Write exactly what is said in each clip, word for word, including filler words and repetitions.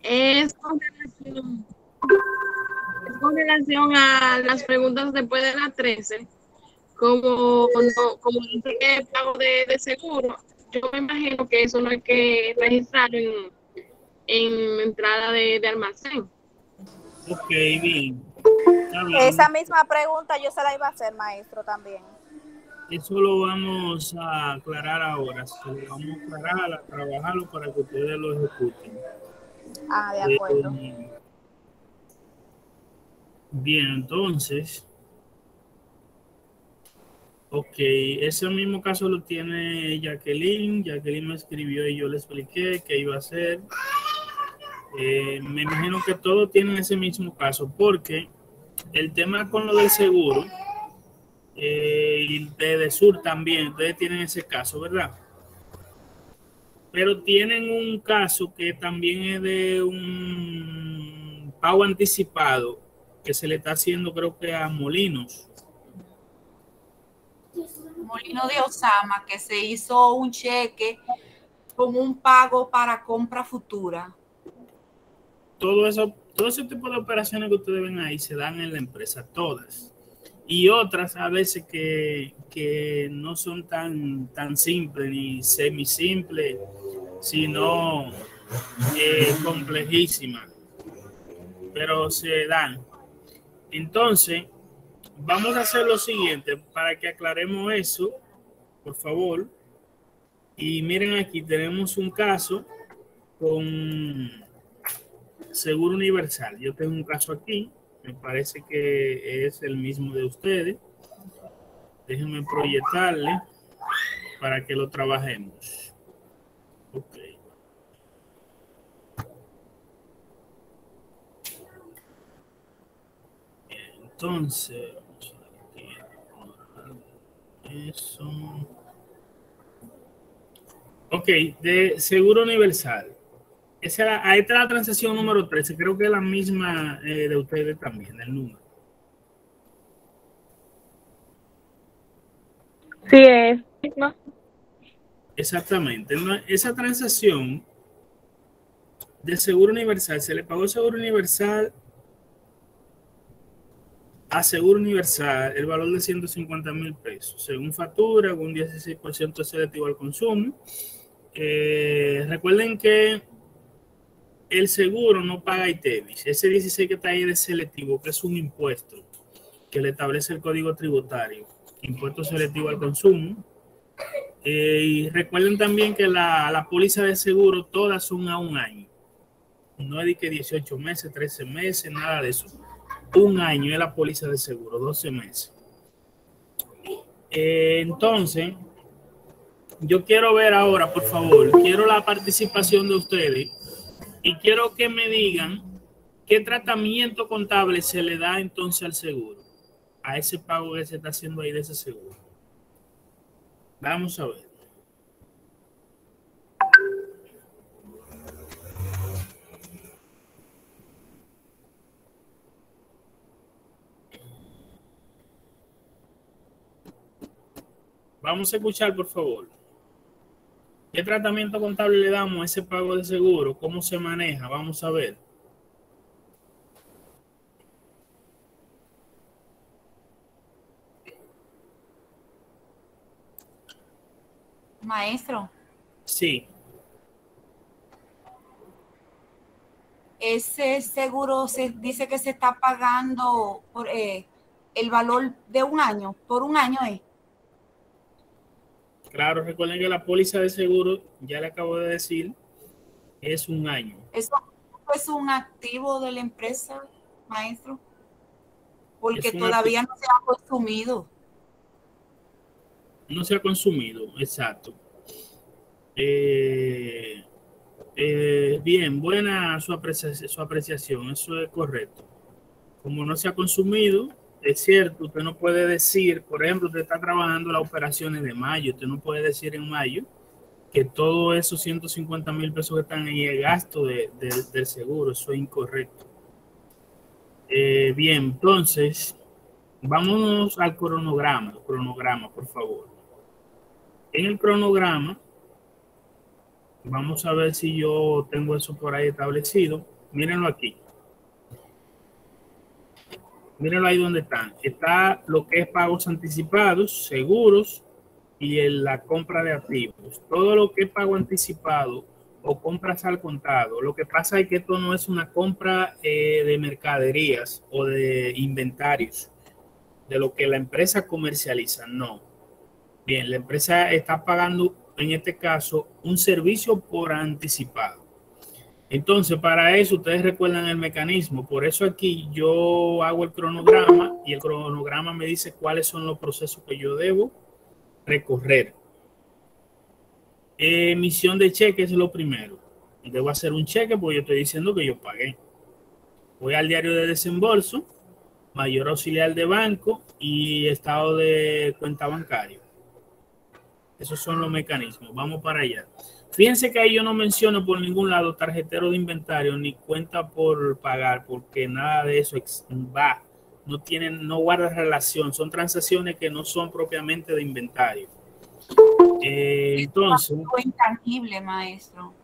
Es con relación, es con relación a las preguntas después de las trece, como, no, como dice que pago de, de seguro, yo me imagino que eso no hay que registrarlo en, en entrada de, de almacén. Ok, bien. Está Esa bien. misma pregunta yo se la iba a hacer, maestro, también. Eso lo vamos a aclarar ahora. Se lo vamos a aclarar, a trabajarlo para que ustedes lo ejecuten. Ah, de acuerdo. Eh, bien, entonces, ok, ese mismo caso lo tiene Jacqueline. Jacqueline me escribió y yo le expliqué qué iba a hacer. Eh, me imagino que todos tienen ese mismo caso, porque el tema con lo del seguro eh, y de Sur también, ustedes tienen ese caso, ¿verdad? Pero tienen un caso que también es de un pago anticipado que se le está haciendo, creo que a Molinos. Molino de Osama, que se hizo un cheque con un pago para compra futura. Todo eso, todo ese tipo de operaciones que ustedes ven ahí se dan en la empresa, todas. Y otras a veces que, que no son tan, tan simples ni semi simples, sino eh, complejísimas, pero se dan. Entonces, vamos a hacer lo siguiente para que aclaremos eso, por favor. Y miren, aquí tenemos un caso con Seguro Universal. Yo tengo un caso aquí, me parece que es el mismo de ustedes. Déjenme proyectarle para que lo trabajemos. Ok. Entonces, eso. Ok, de Seguro Universal. Esa era, ahí está la transacción número trece. Creo que es la misma eh, de ustedes también, el número. Sí, es misma. Exactamente. No, esa transacción de Seguro Universal, se le pagó Seguro Universal a Seguro Universal el valor de ciento cincuenta mil pesos, según factura, con un dieciséis por ciento selectivo al consumo. Eh, recuerden que el seguro no paga I T E V I. Ese dieciséis que está ahí de selectivo, que es un impuesto que le establece el Código Tributario, impuesto selectivo al consumo. Eh, y recuerden también que la, la póliza de seguro todas son a un año. No es de que dieciocho meses, trece meses, nada de eso. Un año es la póliza de seguro, doce meses. Eh, entonces, yo quiero ver ahora, por favor, quiero la participación de ustedes y quiero que me digan qué tratamiento contable se le da entonces al seguro, a ese pago que se está haciendo ahí de ese seguro. Vamos a ver. Vamos a escuchar, por favor. ¿Qué tratamiento contable le damos a ese pago de seguro? ¿Cómo se maneja? Vamos a ver. Maestro, Sí. ese seguro se dice que se está pagando por eh, el valor de un año, por un año es. Claro, recuerden que la póliza de seguro, ya le acabo de decir, es un año. Eso es un activo de la empresa, maestro, porque Es un activo, todavía no se ha consumido. no se ha consumido, exacto. Eh, eh, bien, buena su apreciación, su apreciación, eso es correcto. Como no se ha consumido, es cierto, usted no puede decir, por ejemplo, usted está trabajando las operaciones de mayo, usted no puede decir en mayo que todos esos ciento cincuenta mil pesos que están ahí es gasto de, de, del seguro, eso es incorrecto. Eh, bien, entonces, vámonos al cronograma, cronograma, por favor. En el cronograma, vamos a ver si yo tengo eso por ahí establecido. mírenlo aquí. Mírenlo ahí donde están. Está lo que es pagos anticipados, seguros y en la compra de activos. Todo lo que es pago anticipado o compras al contado. Lo que pasa es que esto no es una compra eh, de mercaderías o de inventarios, de lo que la empresa comercializa. No. Bien, la empresa está pagando, en este caso, un servicio por anticipado. Entonces, para eso ustedes recuerdan el mecanismo. Por eso aquí yo hago el cronograma y el cronograma me dice cuáles son los procesos que yo debo recorrer. Emisión de cheque es lo primero. Debo hacer un cheque porque yo estoy diciendo que yo pagué. Voy al diario de desembolso, mayor auxiliar de banco y estado de cuenta bancario. Esos son los mecanismos. Vamos para allá. Fíjense que ahí yo no menciono por ningún lado tarjetero de inventario ni cuenta por pagar, porque nada de eso va, no tienen, no guarda relación, son transacciones que no son propiamente de inventario. Eh, entonces, un activo intangible, maestro.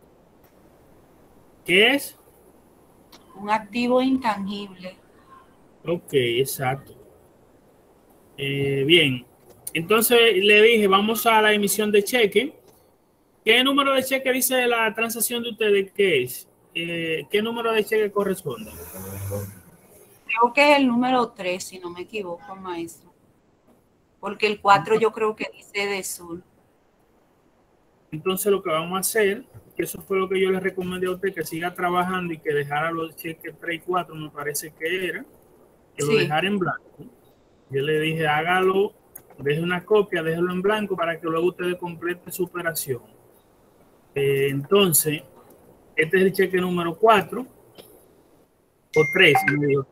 ¿Qué es? Un activo intangible. Ok, exacto. Eh, bien, entonces le dije, vamos a la emisión de cheque. ¿Qué número de cheque dice la transacción de ustedes que es? Eh, ¿Qué número de cheque corresponde? Creo que es el número tres, si no me equivoco, maestro. Porque el cuatro yo creo que dice de sur. Entonces lo que vamos a hacer, que eso fue lo que yo le recomendé a usted, que siga trabajando y que dejara los cheques tres y cuatro, me parece que era, que Sí. lo dejara en blanco. Yo le dije, hágalo, deje una copia, déjelo en blanco para que luego usted complete su operación. Eh, entonces, este es el cheque número cuatro o tres. Me dijo.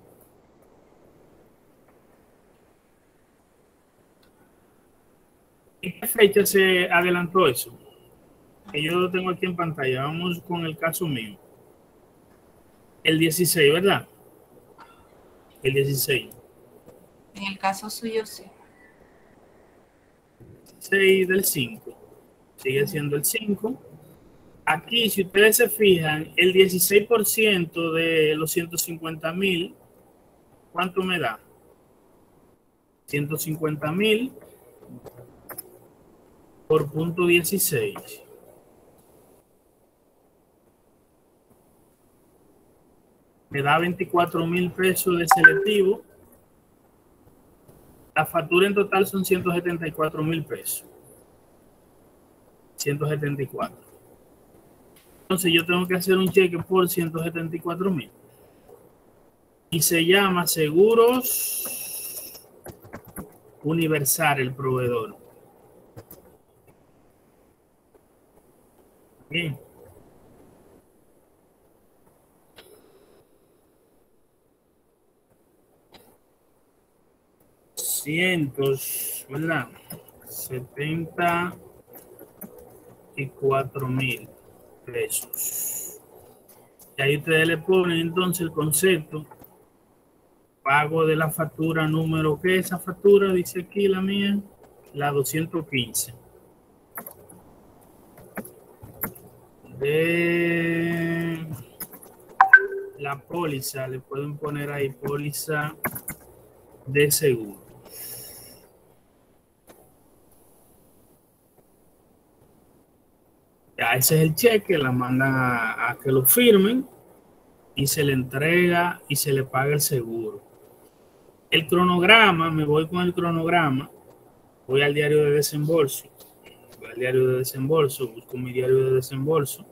¿En qué fecha se adelantó eso? Que yo lo tengo aquí en pantalla. Vamos con el caso mío. El dieciséis, ¿verdad? El dieciséis. En el caso suyo, sí. seis del cinco. Sigue siendo el cinco. Aquí, si ustedes se fijan, el dieciséis por ciento de los ciento cincuenta mil, ¿cuánto me da? ciento cincuenta mil por punto dieciséis. Me da veinticuatro mil pesos de selectivo. La factura en total son ciento setenta y cuatro mil pesos. ciento setenta y cuatro. Entonces yo tengo que hacer un cheque por ciento setenta y cuatro mil. Y se llama Seguros Universal el proveedor. Bien. Cientos, ¿verdad? setenta y cuatro mil pesos. Y ahí ustedes le ponen entonces el concepto. Pago de la factura número, ¿qué es esa factura? Dice aquí la mía, la doscientos quince. De la póliza, le pueden poner ahí póliza de seguro. Ya ese es el cheque, la mandan a, a que lo firmen y se le entrega y se le paga el seguro. El cronograma, me voy con el cronograma, voy al diario de desembolso, voy al diario de desembolso, busco mi diario de desembolso.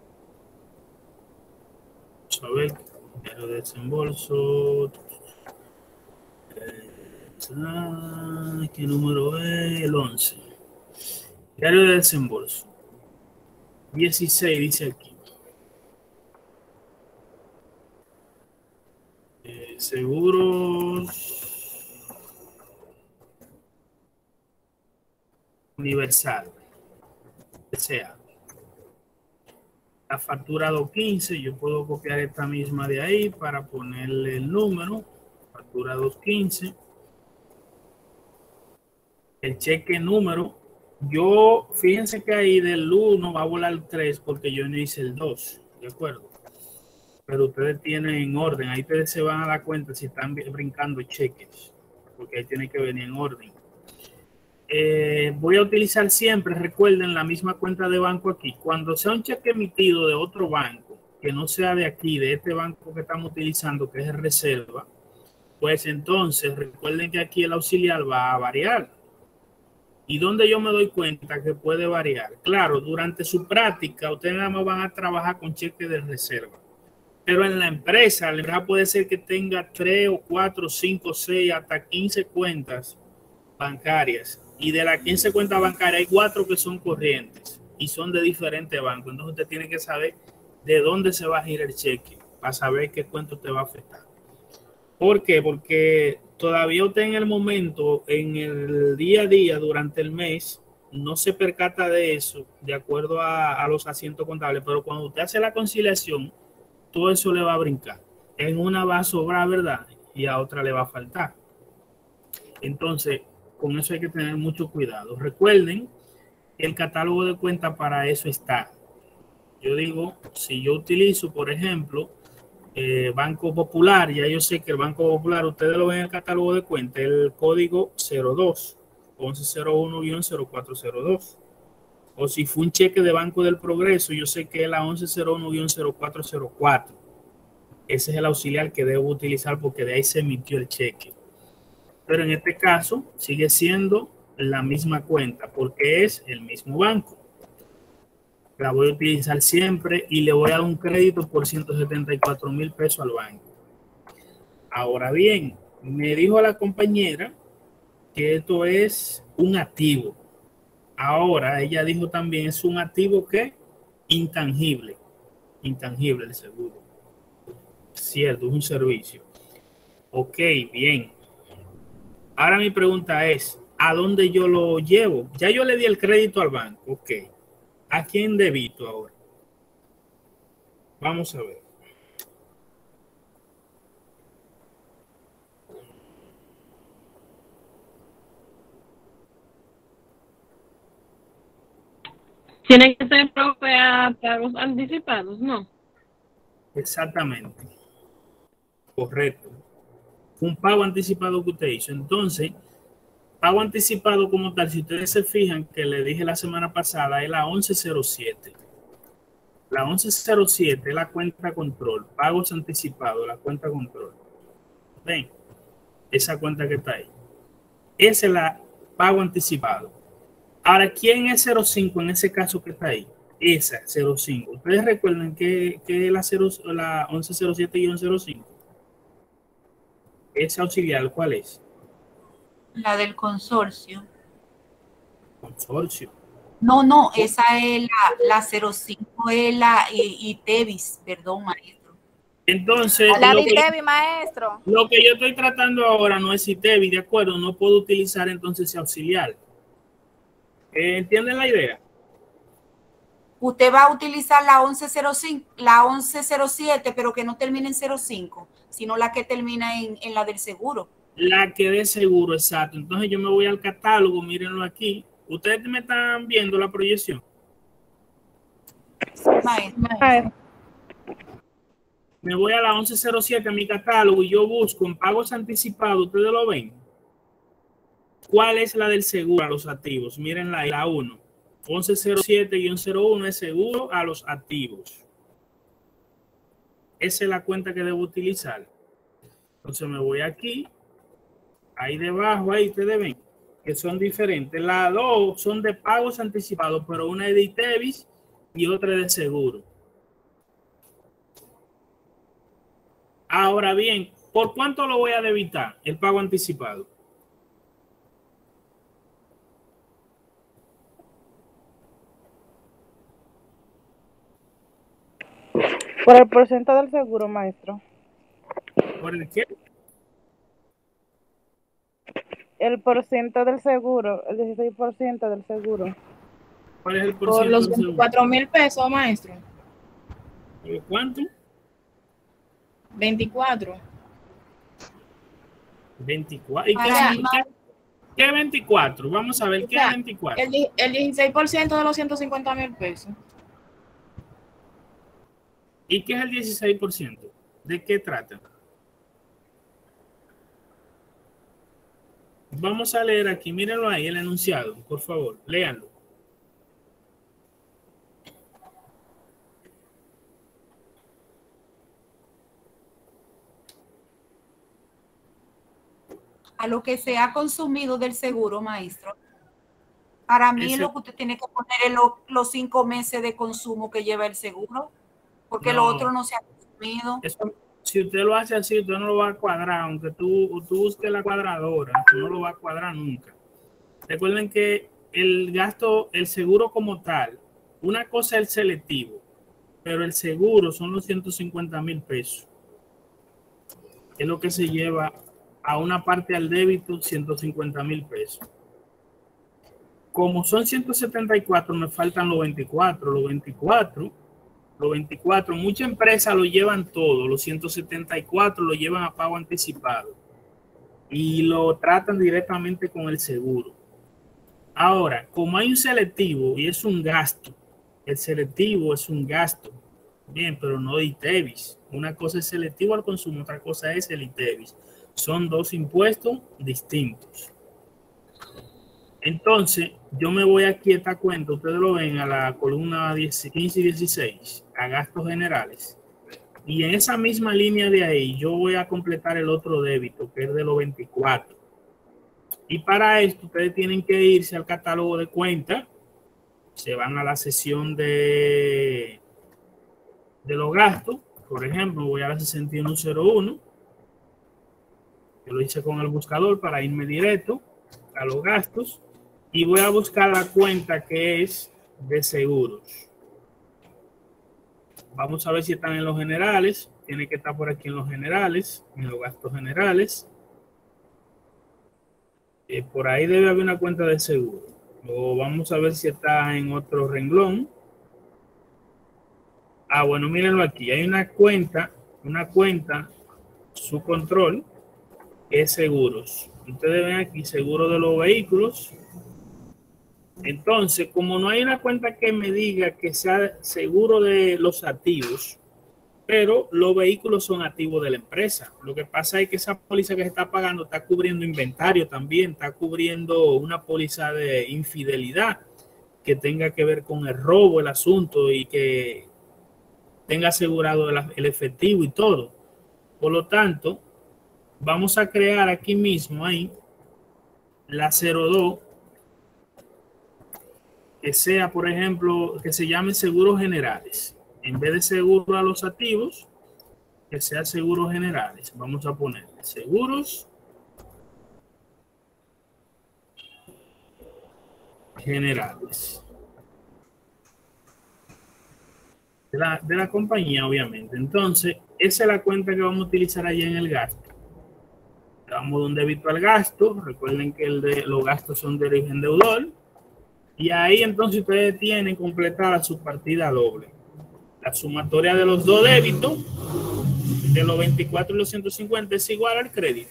Vamos a ver, diario de desembolso. ¿Qué número es? El once. Diario de desembolso. dieciséis dice aquí. Eh, seguros Universal. O sea, la factura doscientos quince, yo puedo copiar esta misma de ahí para ponerle el número. Factura doscientos quince. El cheque número. Yo, fíjense que ahí del uno va a volar el tres porque yo no hice el dos, ¿de acuerdo? pero ustedes tienen en orden. Ahí ustedes se van a dar cuenta si están brincando cheques, porque ahí tiene que venir en orden. Eh, voy a utilizar siempre, recuerden, la misma cuenta de banco aquí. Cuando sea un cheque emitido de otro banco, que no sea de aquí, de este banco que estamos utilizando, que es el Reserva, pues entonces recuerden que aquí el auxiliar va a variar. ¿Y dónde yo me doy cuenta que puede variar? Claro, durante su práctica, ustedes nada más van a trabajar con cheques de reserva. Pero en la empresa, la empresa puede ser que tenga tres o cuatro, cinco, seis, hasta quince cuentas bancarias. Y de las quince cuentas bancarias hay cuatro que son corrientes y son de diferentes bancos. Entonces usted tiene que saber de dónde se va a girar el cheque para saber qué cuento te va a afectar. ¿Por qué? Porque todavía usted en el momento, en el día a día, durante el mes, no se percata de eso de acuerdo a, a los asientos contables, pero cuando usted hace la conciliación, todo eso le va a brincar. En una va a sobrar, ¿verdad? Y a otra le va a faltar. Entonces, con eso hay que tener mucho cuidado. Recuerden que el catálogo de cuentas para eso está. Yo digo, si yo utilizo, por ejemplo, eh, Banco Popular, ya yo sé que el Banco Popular, ustedes lo ven en el catálogo de cuentas, el código cero dos, once cero uno guion cero cuatro cero dos. O si fue un cheque de Banco del Progreso, yo sé que es la once cero uno guion cero cuatro cero cuatro. Ese es el auxiliar que debo utilizar porque de ahí se emitió el cheque. Pero en este caso sigue siendo la misma cuenta porque es el mismo banco. La voy a utilizar siempre y le voy a dar un crédito por ciento setenta y cuatro mil pesos al banco. Ahora bien, me dijo la compañera que esto es un activo. Ahora ella dijo también es un activo que intangible. Intangible el seguro. Cierto, es un servicio. Ok, bien. Ahora mi pregunta es, ¿a dónde yo lo llevo? Ya yo le di el crédito al banco. Ok. ¿A quién debito ahora? Vamos a ver. Tiene que ser profe a pagos anticipados, ¿no? Exactamente. Correcto. Un pago anticipado que usted hizo. Entonces, pago anticipado como tal, si ustedes se fijan que le dije la semana pasada, es la once cero siete. La once cero siete es la cuenta control, pagos anticipados, la cuenta control. Ven, esa cuenta que está ahí. Esa es la pago anticipado. Ahora, ¿quién es cero cinco en ese caso que está ahí? Esa, cero cinco. ¿Ustedes recuerdan que, que la, la once cero siete y once cero cinco? Esa auxiliar, ¿cuál es? La del consorcio. Consorcio. No, no, esa es la, la cero cinco, es la ITEVIS, perdón, maestro. Entonces, La lo de que, ITEVIS, maestro. lo que yo estoy tratando ahora no es ITEVIS, ¿de acuerdo? No puedo utilizar entonces ese auxiliar. Eh, ¿Entienden la idea? Usted va a utilizar la once cero cinco, la once cero siete, pero que no termine en cero cinco, sino la que termina en, en la del seguro. La que de seguro, exacto. Entonces yo me voy al catálogo, mírenlo aquí. ¿Ustedes me están viendo la proyección? Maestro. Me voy a la once cero siete a mi catálogo y yo busco en pagos anticipados. ¿Ustedes lo ven? ¿Cuál es la del seguro a los activos? Miren la, la uno. once cero siete guion cero uno es seguro a los activos. Esa es la cuenta que debo utilizar. Entonces me voy aquí. Ahí debajo, ahí ustedes ven que son diferentes. Las dos son de pagos anticipados, pero una es de ITEVIS y otra es de seguro. Ahora bien, ¿por cuánto lo voy a debitar el pago anticipado? Por el porcentaje del seguro, maestro. ¿Por el qué? El porcentaje del seguro, el dieciséis por ciento del seguro. ¿Cuál es el Por porcentaje los del seguro? veinticuatro mil pesos, maestro. ¿Por cuánto? veinticuatro. veinticuatro. ¿Y qué, Para es- qué, qué veinticuatro? Vamos a ver, O ¿qué sea, es veinticuatro? El, di- el dieciséis por ciento de los ciento cincuenta mil pesos. ¿Y qué es el dieciséis por ciento? ¿De qué trata? Vamos a leer aquí, mírenlo ahí, el enunciado, por favor, léanlo. A lo que se ha consumido del seguro, maestro. Para mí Ese- lo que usted tiene que poner es lo- los cinco meses de consumo que lleva el seguro, porque lo No. otro no se ha consumido. Eso, si usted lo hace así, usted no lo va a cuadrar, aunque tú, tú busques la cuadradora, no lo va a cuadrar nunca. Recuerden que el gasto, el seguro como tal, una cosa es el selectivo, pero el seguro son los ciento cincuenta mil pesos. Es lo que se lleva a una parte al débito, ciento cincuenta mil pesos. Como son ciento setenta y cuatro, me faltan los veinticuatro. Los veinticuatro, los veinticuatro, muchas empresas lo llevan todo, los ciento setenta y cuatro lo llevan a pago anticipado y lo tratan directamente con el seguro. Ahora, como hay un selectivo y es un gasto, el selectivo es un gasto, bien, pero no de ITEVIS. Una cosa es selectivo al consumo, otra cosa es el ITEVIS. Son dos impuestos distintos. Entonces, yo me voy aquí a esta cuenta, ustedes lo ven a la columna quince y dieciséis, a gastos generales. Y en esa misma línea de ahí, yo voy a completar el otro débito, que es de los veinticuatro. Y para esto, ustedes tienen que irse al catálogo de cuentas, se van a la sesión de, de los gastos. Por ejemplo, voy a la sesenta y uno cero uno. Yo lo hice con el buscador para irme directo a los gastos. Y voy a buscar la cuenta que es de seguros. Vamos a ver si están en los generales. Tiene que estar por aquí en los generales, en los gastos generales. Eh, por ahí debe haber una cuenta de seguro. O vamos a ver si está en otro renglón. Ah, bueno, mírenlo aquí. Hay una cuenta, una cuenta, su control, que es seguros. Ustedes ven aquí, seguro de los vehículos. Entonces, como no hay una cuenta que me diga que sea seguro de los activos, pero los vehículos son activos de la empresa. Lo que pasa es que esa póliza que se está pagando está cubriendo inventario también, está cubriendo una póliza de infidelidad que tenga que ver con el robo, el asunto, y que tenga asegurado el, el efectivo y todo. Por lo tanto, vamos a crear aquí mismo ahí la cero dos, que sea, por ejemplo, que se llame seguros generales. En vez de seguro a los activos, que sea seguros generales. Vamos a poner seguros generales. De la, de la compañía, obviamente. Entonces, esa es la cuenta que vamos a utilizar allá en el gasto. Le damos un débito al gasto. Recuerden que el de, los gastos son de origen deudor. Y ahí entonces ustedes tienen completada su partida doble. La sumatoria de los dos débitos, de los veinticuatro y los ciento cincuenta, es igual al crédito.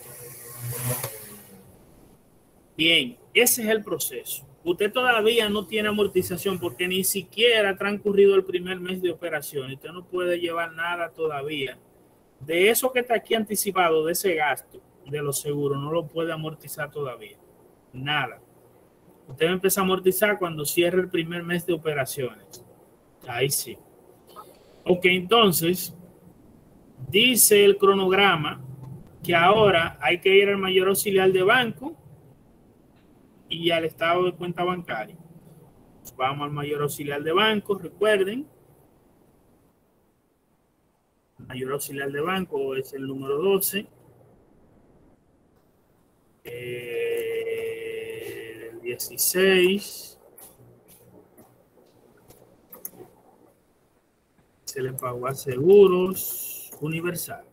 Bien, ese es el proceso. Usted todavía no tiene amortización porque ni siquiera ha transcurrido el primer mes de operación. Usted no puede llevar nada todavía. De eso que está aquí anticipado, de ese gasto de los seguros, no lo puede amortizar todavía. Nada. Usted empieza a amortizar cuando cierre el primer mes de operaciones. Ahí sí. Ok, entonces, dice el cronograma que ahora hay que ir al mayor auxiliar de banco y al estado de cuenta bancaria. Vamos al mayor auxiliar de banco, recuerden. El mayor auxiliar de banco es el número doce. Eh, el dieciséis. Se le pagó a Seguros Universal.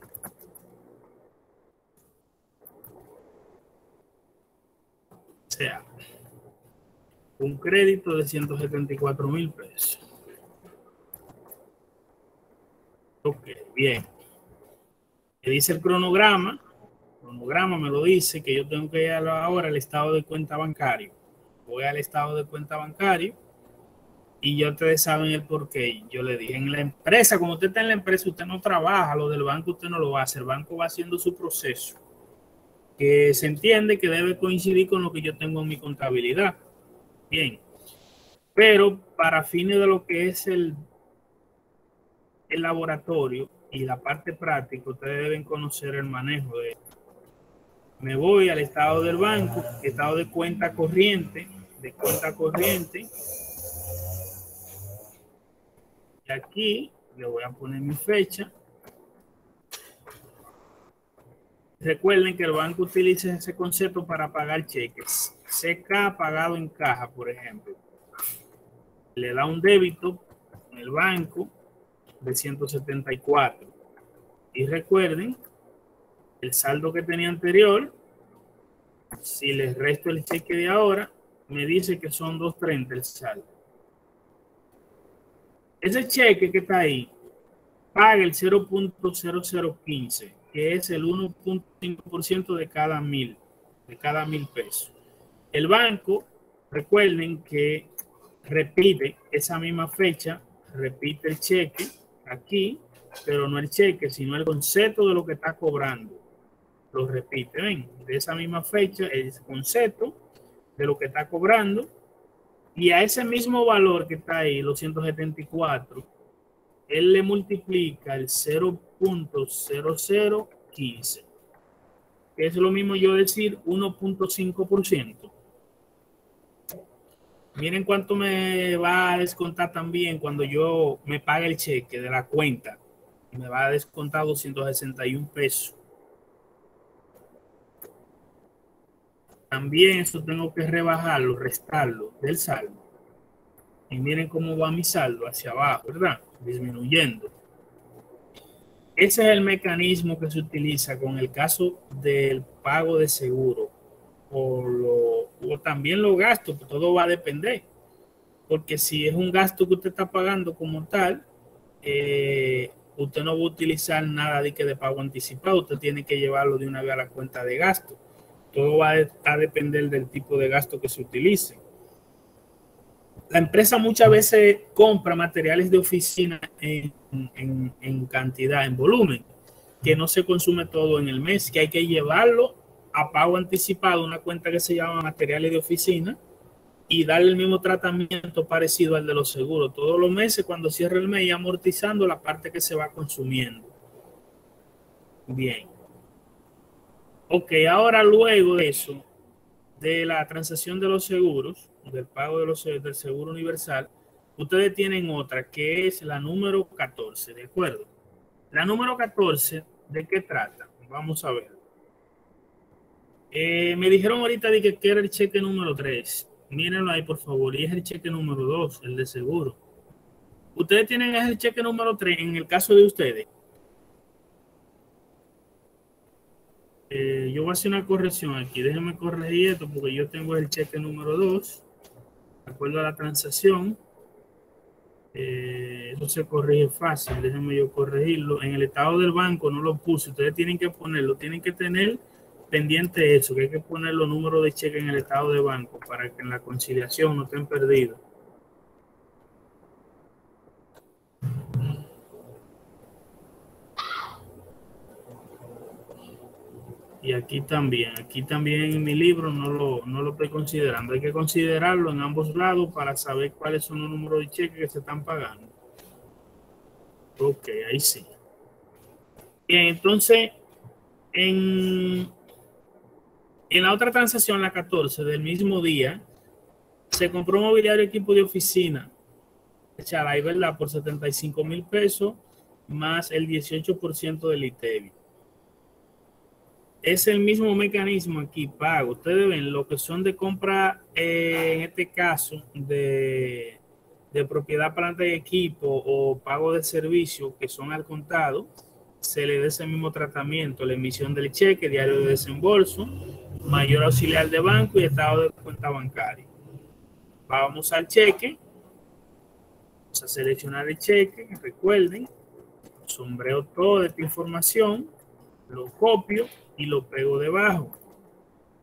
O sea, un crédito de ciento setenta y cuatro mil pesos. Ok, bien. ¿Qué dice el cronograma? El cronograma me lo dice que yo tengo que ir ahora al estado de cuenta bancario. Voy al estado de cuenta bancario. Y ya ustedes saben el porqué. Yo le dije, en la empresa, como usted está en la empresa, usted no trabaja, lo del banco usted no lo va a hacer. El banco va haciendo su proceso, que se entiende que debe coincidir con lo que yo tengo en mi contabilidad. Bien, pero para fines de lo que es el, el laboratorio y la parte práctica, ustedes deben conocer el manejo de esto. Me voy al estado del banco, estado de cuenta corriente, de cuenta corriente. Y aquí le voy a poner mi fecha. Recuerden que el banco utiliza ese concepto para pagar cheques. C K pagado en caja, por ejemplo. Le da un débito en el banco de ciento setenta y cuatro. Y recuerden, el saldo que tenía anterior, si les resto el cheque de ahora, me dice que son doscientos treinta el saldo. Ese cheque que está ahí paga el cero punto cero cero quince, que es el uno punto cinco por ciento de cada mil, de cada mil pesos. El banco, recuerden que repite esa misma fecha, repite el cheque aquí, pero no el cheque, sino el concepto de lo que está cobrando. Lo repite, ven, de esa misma fecha, el concepto de lo que está cobrando. Y a ese mismo valor que está ahí, los ciento setenta y cuatro, él le multiplica el cero punto cero cero quince. Es lo mismo yo decir uno punto cinco por ciento. Miren cuánto me va a descontar también cuando yo me pague el cheque de la cuenta. Me va a descontar doscientos sesenta y un pesos. También eso tengo que rebajarlo, restarlo del saldo. Y miren cómo va mi saldo hacia abajo, ¿verdad? Disminuyendo. Ese es el mecanismo que se utiliza con el caso del pago de seguro. O, lo, o también los gastos, todo va a depender. Porque si es un gasto que usted está pagando como tal, eh, usted no va a utilizar nada de que de pago anticipado. Usted tiene que llevarlo de una vez a la cuenta de gasto. Todo va a depender del tipo de gasto que se utilice. La empresa muchas veces compra materiales de oficina en, en, en cantidad, en volumen, que no se consume todo en el mes, que hay que llevarlo a pago anticipado, una cuenta que se llama materiales de oficina, y darle el mismo tratamiento parecido al de los seguros. Todos los meses, cuando cierre el mes, y amortizando la parte que se va consumiendo. Bien. Ok, ahora luego de eso, de la transacción de los seguros, del pago de los, del seguro universal, ustedes tienen otra que es la número catorce, ¿de acuerdo? La número catorce, ¿de qué trata? Vamos a ver. Eh, me dijeron ahorita de que, que era el cheque número tres. Mírenlo ahí, por favor. Y es el cheque número dos, el de seguro. Ustedes tienen el cheque número tres en el caso de ustedes. Eh, yo voy a hacer una corrección aquí. Déjenme corregir esto porque yo tengo el cheque número dos. De acuerdo a la transacción. Eh, eso se corrige fácil. Déjenme yo corregirlo. En el estado del banco no lo puse. Ustedes tienen que ponerlo. Tienen que tener pendiente de eso. Que hay que poner los números de cheque en el estado de banco para que en la conciliación no estén perdidos. Y aquí también, aquí también en mi libro no lo, no lo estoy considerando. Hay que considerarlo en ambos lados para saber cuáles son los números de cheques que se están pagando. Ok, ahí sí. Bien, entonces, en, en la otra transacción, la catorce del mismo día, se compró un mobiliario equipo de oficina, Chalay, ¿verdad? Por setenta y cinco mil pesos, más el dieciocho por ciento del I T E V I. Es el mismo mecanismo aquí, pago. Ustedes ven lo que son de compra, eh, en este caso, de, de propiedad, planta y equipo o pago de servicio que son al contado, se le da ese mismo tratamiento, la emisión del cheque, diario de desembolso, mayor auxiliar de banco y estado de cuenta bancaria. Vamos al cheque, vamos a seleccionar el cheque, recuerden, sombreo toda esta información, lo copio y lo pego debajo.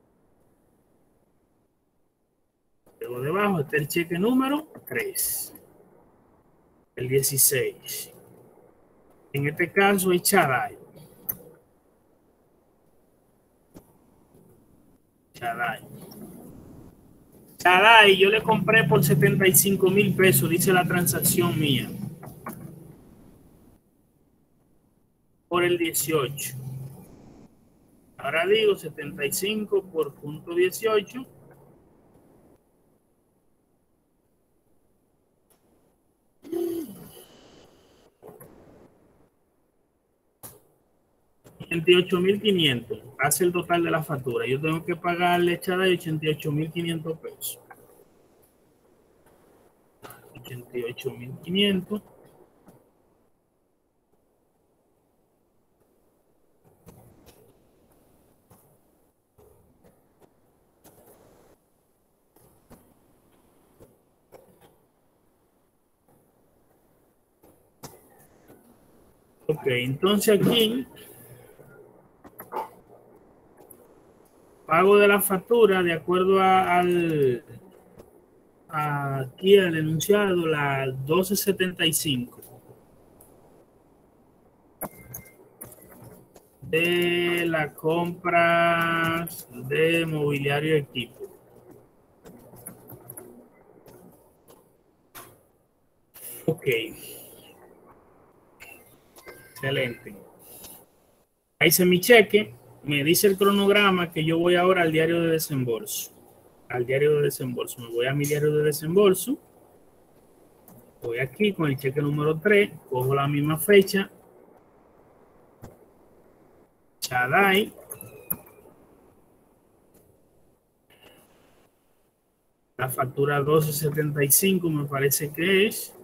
Pego debajo, está el cheque número tres. el dieciséis. En este caso es Chaday. Chaday. Chaday, yo le compré por setenta y cinco mil pesos, dice la transacción mía. Por el dieciocho. Ahora digo setenta y cinco por punto dieciocho. ochenta y ocho mil quinientos. Hace el total de la factura. Yo tengo que pagarle echada de ochenta y ocho mil quinientos pesos. ochenta y ocho mil quinientos. Ok, entonces aquí pago de la factura de acuerdo a, al a, aquí al enunciado, la doce setenta y cinco de la compra de mobiliario y equipo. Ok. Excelente. Ahí hice mi cheque. Me dice el cronograma que yo voy ahora al diario de desembolso. Al diario de desembolso. Me voy a mi diario de desembolso. Voy aquí con el cheque número tres. Cojo la misma fecha. Chaday. La factura doce setenta y cinco me parece que es.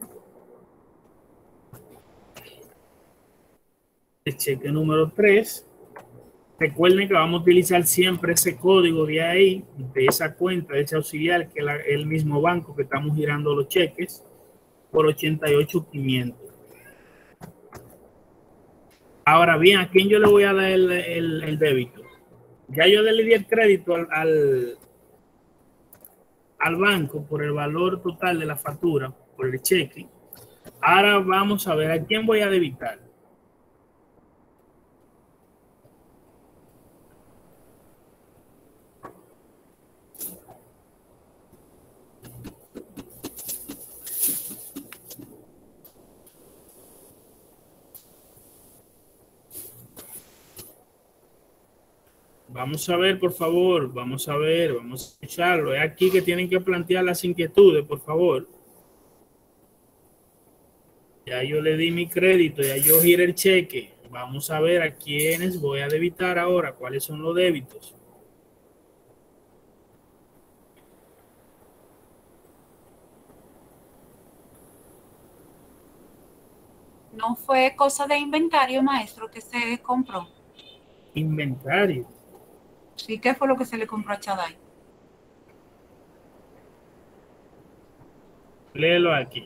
El cheque número tres. Recuerden que vamos a utilizar siempre ese código de ahí, de esa cuenta, de ese auxiliar, que es la, el mismo banco que estamos girando los cheques, por ochenta y ocho mil quinientos. Ahora bien, ¿a quién yo le voy a dar el, el, el débito? Ya yo le di el crédito al, al, al banco por el valor total de la factura, por el cheque. Ahora vamos a ver a quién voy a debitar. Vamos a ver, por favor, vamos a ver, vamos a escucharlo. Es aquí que tienen que plantear las inquietudes, por favor. Ya yo le di mi crédito, ya yo giré el cheque. Vamos a ver a quiénes voy a debitar ahora, cuáles son los débitos. No fue cosa de inventario, maestro, que se compró. Inventario. Sí, ¿qué fue lo que se le compró a Chaday? Léelo aquí.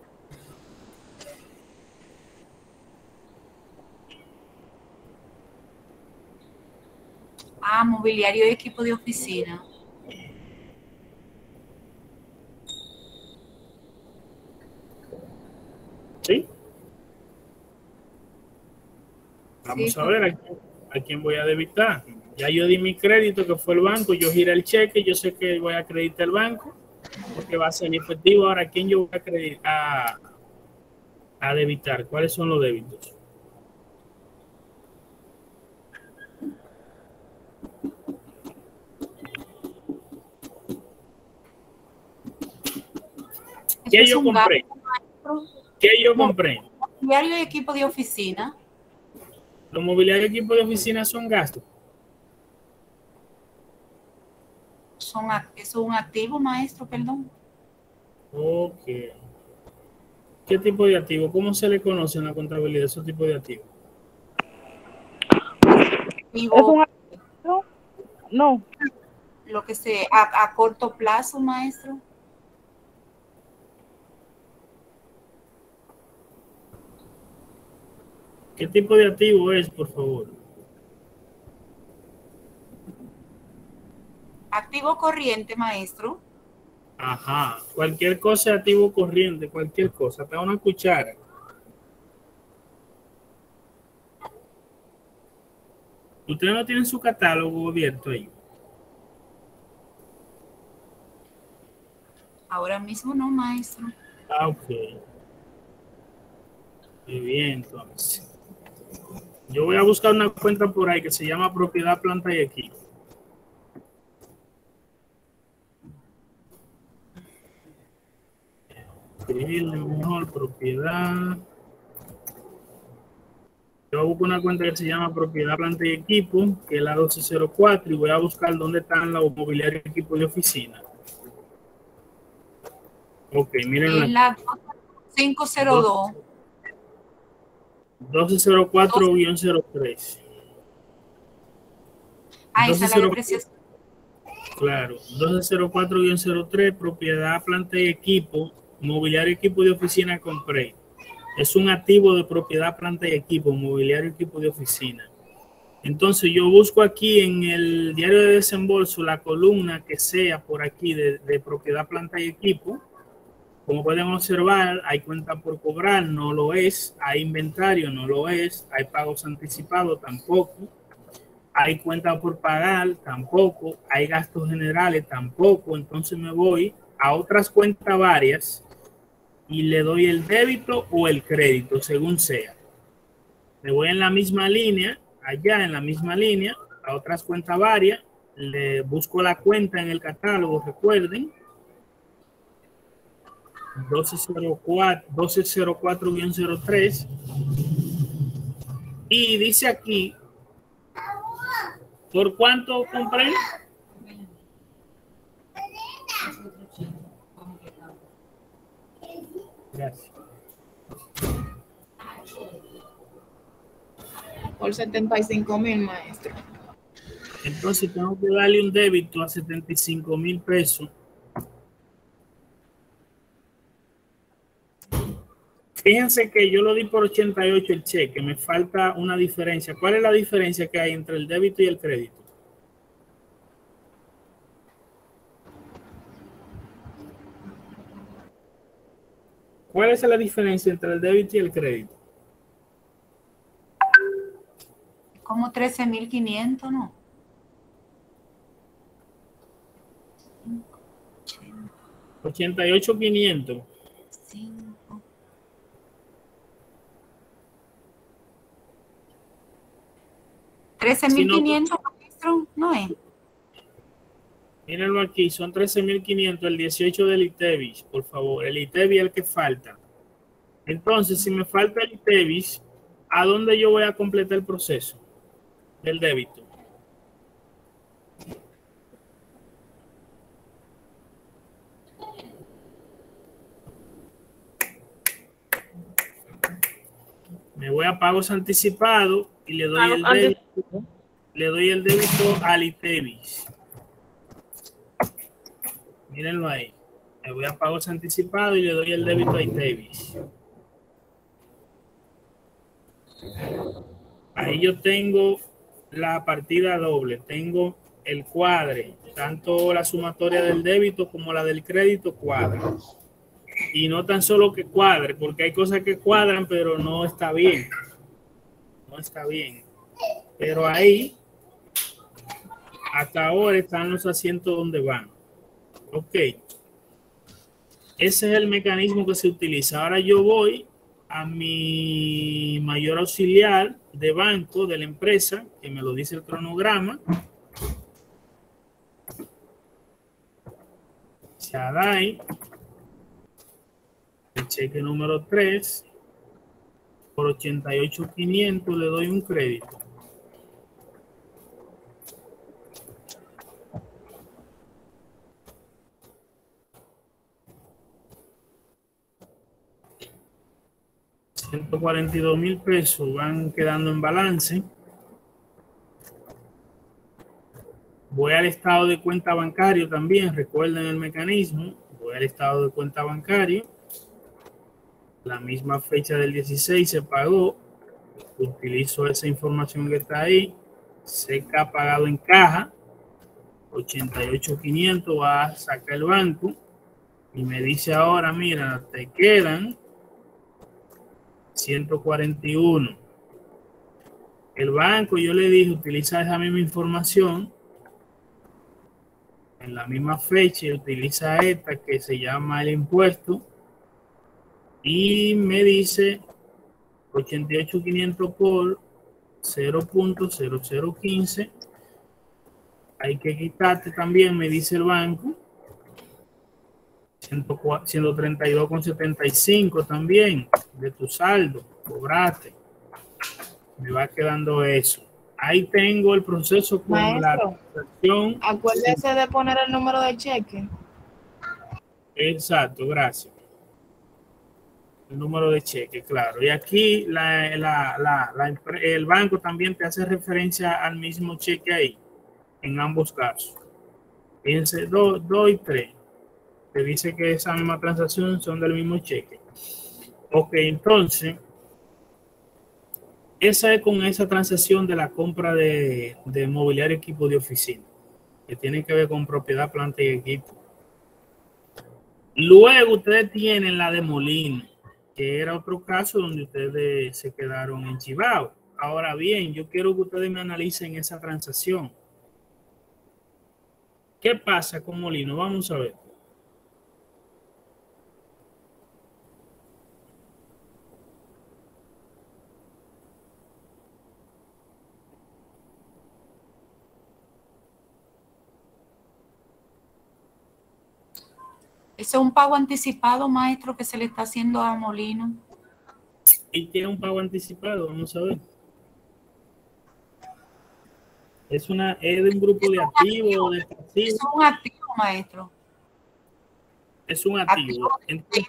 Ah, mobiliario y equipo de oficina. ¿Sí? Vamos Sí, a ver a quién, a quién voy a debitar. Ya yo di mi crédito, que fue el banco. Yo giré el cheque. Yo sé que voy a acreditar el banco, porque va a ser efectivo. Ahora, ¿a quién yo voy a, acreditar, a, a debitar? ¿Cuáles son los débitos? ¿Qué yo compré? ¿Qué yo compré? Mobiliario y equipo de oficina. Los mobiliarios y equipos de oficina son gastos. Son, eso es un activo, maestro, perdón. Ok. ¿Qué tipo de activo? ¿Cómo se le conoce en la contabilidad esos tipos de activos? ¿Es un activo? No. Lo que se a, a corto plazo, maestro. ¿Qué tipo de activo es, por favor? Activo corriente, maestro. Ajá. Cualquier cosa activo corriente, cualquier cosa. Te da una cuchara. Ustedes no tienen su catálogo abierto ahí. Ahora mismo no, maestro. Ah, ok. Muy bien, entonces. Yo voy a buscar una cuenta por ahí que se llama Propiedad, Planta y Equipo. Escribirle mejor propiedad. Yo busco una cuenta que se llama Propiedad, Planta y Equipo, que es la doce cero cuatro, y voy a buscar dónde están los mobiliarios y equipos de oficina. Ok, miren En la la cinco cero dos. doce cero cuatro guión cero tres. Ah, esa es la depreciación. Claro, doce cero cuatro guión cero tres, propiedad, planta y equipo, mobiliario y equipo de oficina compré. Es un activo de propiedad, planta y equipo, mobiliario y equipo de oficina. Entonces yo busco aquí en el diario de desembolso la columna que sea por aquí de, de propiedad, planta y equipo. Como pueden observar, hay cuenta por cobrar, no lo es. Hay inventario, no lo es. Hay pagos anticipados, tampoco. Hay cuenta por pagar, tampoco. Hay gastos generales, tampoco. Entonces me voy a otras cuentas varias y le doy el débito o el crédito, según sea. Me voy en la misma línea, allá en la misma línea, a otras cuentas varias. Le busco la cuenta en el catálogo, recuerden. doce cero cuatro guión cero tres. Y dice aquí, ¿por cuánto compré? Gracias. Por setenta y cinco mil, maestro. Entonces tengo que darle un débito a setenta y cinco mil pesos. Fíjense que yo lo di por ochenta y ocho el cheque, me falta una diferencia. ¿Cuál es la diferencia que hay entre el débito y el crédito? ¿Cuál es la diferencia entre el débito y el crédito? Como trece mil quinientos, ¿no? ochenta y ocho mil quinientos. cinco. trece mil quinientos, maestro, ¿no es? Mírenlo aquí, son trece mil quinientos, el dieciocho del ITEVIS, por favor. El ITEVIS es el que falta. Entonces, si me falta el ITEVIS, ¿a dónde yo voy a completar el proceso del débito? Me voy a pagos anticipados y le doy el débito, le doy el débito al ITEVIS. Mírenlo ahí. Me voy a pagos anticipados y le doy el débito a ITEVIS. Ahí yo tengo la partida doble. Tengo el cuadre. Tanto la sumatoria del débito como la del crédito cuadra. Y no tan solo que cuadre, porque hay cosas que cuadran, pero no está bien. No está bien. Pero ahí, hasta ahora están los asientos donde van. Ok. Ese es el mecanismo que se utiliza. Ahora yo voy a mi mayor auxiliar de banco de la empresa, que me lo dice el cronograma. Shadai. El cheque número tres. Por ochenta y ocho mil quinientos le doy un crédito. ciento cuarenta y dos mil pesos van quedando en balance. Voy al estado de cuenta bancario también, recuerden el mecanismo. Voy al estado de cuenta bancario. La misma fecha del dieciséis se pagó. Utilizo esa información que está ahí. Sé que ha pagado en caja. ochenta y ocho mil quinientos va a sacar el banco. Y me dice ahora, mira, te quedan ciento cuarenta y uno. El banco, yo le dije, utiliza esa misma información en la misma fecha y utiliza esta que se llama el impuesto y me dice ochenta y ocho mil quinientos por cero punto cero cero quince. Hay que quitarte también, me dice el banco, ciento treinta y dos con setenta y cinco también de tu saldo, cobrate. Me va quedando eso. Ahí tengo el proceso con Maestro, la transacción. acuérdese de poner el número de cheque. Exacto, gracias. El número de cheque, claro. Y aquí la, la, la, la, el banco también te hace referencia al mismo cheque ahí, en ambos casos. Fíjense, dos y tres. Te dice que esa misma transacción son del mismo cheque. Ok, entonces, esa es con esa transacción de la compra de, de mobiliario equipo de oficina, que tiene que ver con propiedad, planta y equipo. Luego ustedes tienen la de molino, que era otro caso donde ustedes se quedaron enchivados. Ahora bien, yo quiero que ustedes me analicen esa transacción. ¿Qué pasa con molino? Vamos a ver. Ese es un pago anticipado, maestro, que se le está haciendo a Molino. Y tiene un pago anticipado, vamos a ver. Es una es de un grupo de activos, de pasivos. Es un activo, maestro. Es un activo. Entonces,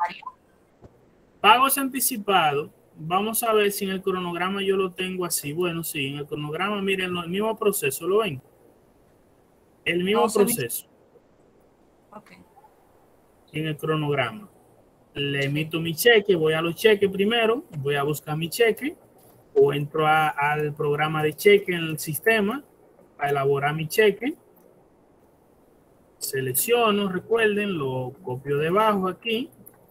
pagos anticipados. Vamos a ver si en el cronograma yo lo tengo así. Bueno, sí, en el cronograma, miren, el mismo proceso, ¿lo ven? El mismo No, proceso. Okay. En el cronograma. Le emito mi cheque, voy a los cheques primero, voy a buscar mi cheque o entro a, al programa de cheque en el sistema para elaborar mi cheque. Selecciono, recuerden, lo copio debajo aquí.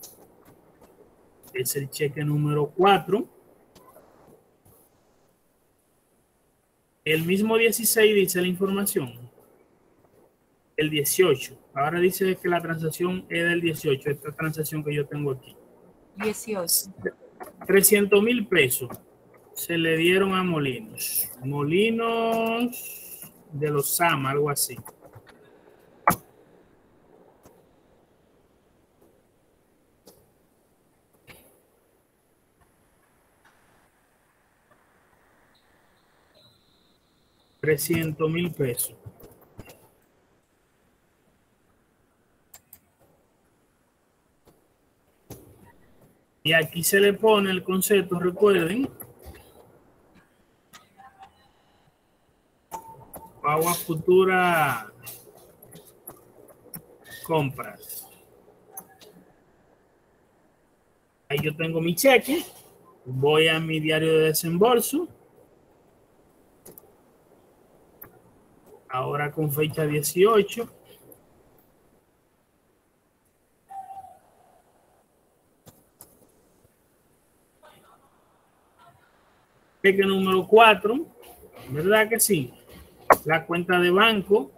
Es el cheque número cuatro. El mismo dieciséis dice la información. El dieciocho. Ahora dice que la transacción es del dieciocho, esta transacción que yo tengo aquí. dieciocho. trescientos mil pesos se le dieron a Molinos. Molinos de los Sama, algo así. trescientos mil pesos. Y aquí se le pone el concepto, recuerden, pago a futura compras. Ahí yo tengo mi cheque, voy a mi diario de desembolso, ahora con fecha dieciocho. Cheque número cuatro, ¿verdad que sí? La cuenta de banco,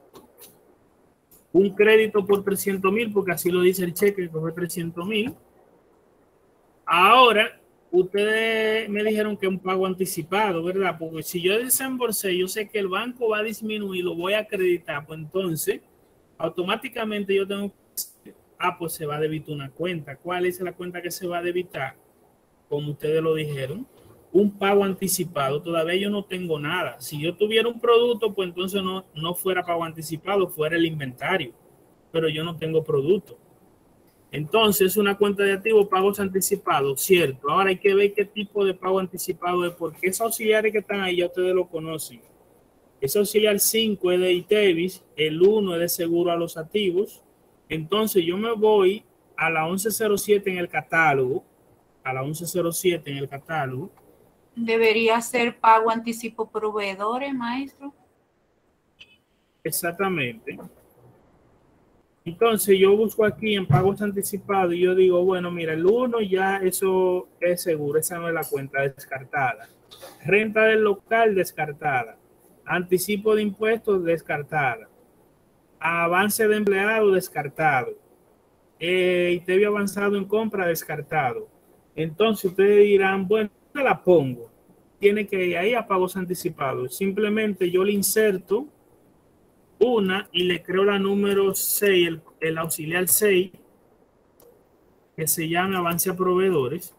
un crédito por trescientos mil, porque así lo dice el cheque, que fue trescientos mil. Ahora, ustedes me dijeron que un pago anticipado, ¿verdad? Porque si yo desembolsé, yo sé que el banco va a disminuir, lo voy a acreditar, pues entonces, automáticamente yo tengo que, ah, pues se va a debitar una cuenta. ¿Cuál es la cuenta que se va a debitar? Como ustedes lo dijeron, un pago anticipado. Todavía yo no tengo nada. Si yo tuviera un producto, pues entonces no, no fuera pago anticipado, fuera el inventario. Pero yo no tengo producto. Entonces, una cuenta de activos, pagos anticipados, cierto. Ahora hay que ver qué tipo de pago anticipado es, porque esos auxiliares que están ahí ya ustedes lo conocen. Ese auxiliar cinco es de ITEVIS, el uno es de seguro a los activos. Entonces, yo me voy a la once cero siete en el catálogo, a la once cero siete en el catálogo. Debería ser pago anticipo proveedores, maestro. Exactamente. Entonces yo busco aquí en pagos anticipados y yo digo, bueno, mira, el uno ya eso es seguro, esa no es la cuenta descartada. Renta del local descartada. Anticipo de impuestos descartada. Avance de empleado descartado. Eh, y te había avanzado en compra descartado. Entonces ustedes dirán, bueno, ¿qué la pongo? Tiene que ir ahí a pagos anticipados. Simplemente yo le inserto una y le creo la número seis, el, el auxiliar seis, que se llama avance a proveedores.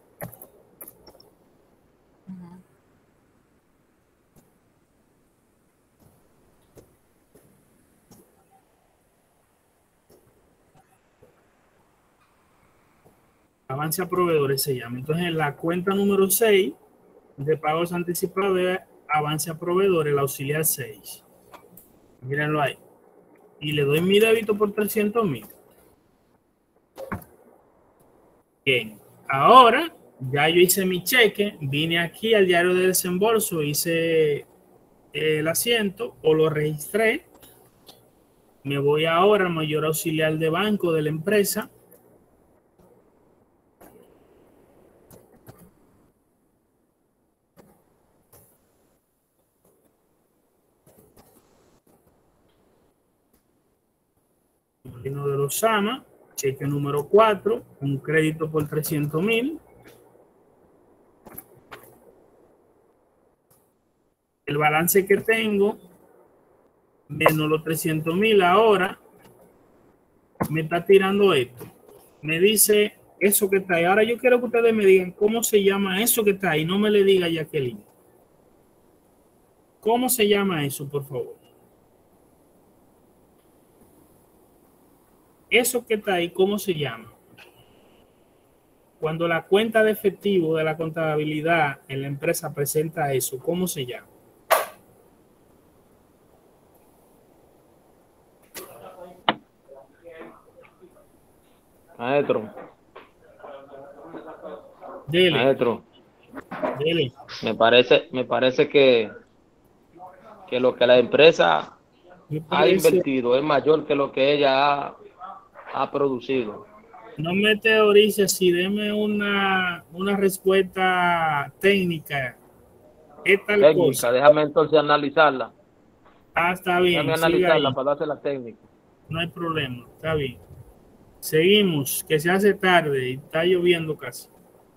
Ujú. Avance a proveedores se llama. Entonces la cuenta número seis de pagos anticipados es avance a proveedores, el auxiliar seis. Mírenlo ahí. Y le doy mi débito por trescientos mil. Bien, ahora ya yo hice mi cheque, vine aquí al diario de desembolso, hice el asiento o lo registré. Me voy ahora al mayor auxiliar de banco de la empresa. Molino de los Sama, cheque número cuatro, un crédito por trescientos mil. El balance que tengo, menos los trescientos mil ahora, me está tirando esto. Me dice eso que está ahí. Ahora yo quiero que ustedes me digan cómo se llama eso que está ahí. No me le diga Jacqueline. ¿Cómo se llama eso, por favor? Eso que está ahí, ¿cómo se llama? Cuando la cuenta de efectivo de la contabilidad en la empresa presenta eso, ¿cómo se llama? Maestro, Dele, maestro, dele. me parece, me parece que, que lo que la empresa Me ha parece- invertido es mayor que lo que ella ha, ha producido. No me teorice así, deme una, una respuesta técnica. ¿Qué tal Técnica, cosa? déjame entonces analizarla. Ah, está Déjame bien, siga analizarla ahí. para darse la técnica. No hay problema, está bien. Seguimos, que se hace tarde y está lloviendo casi.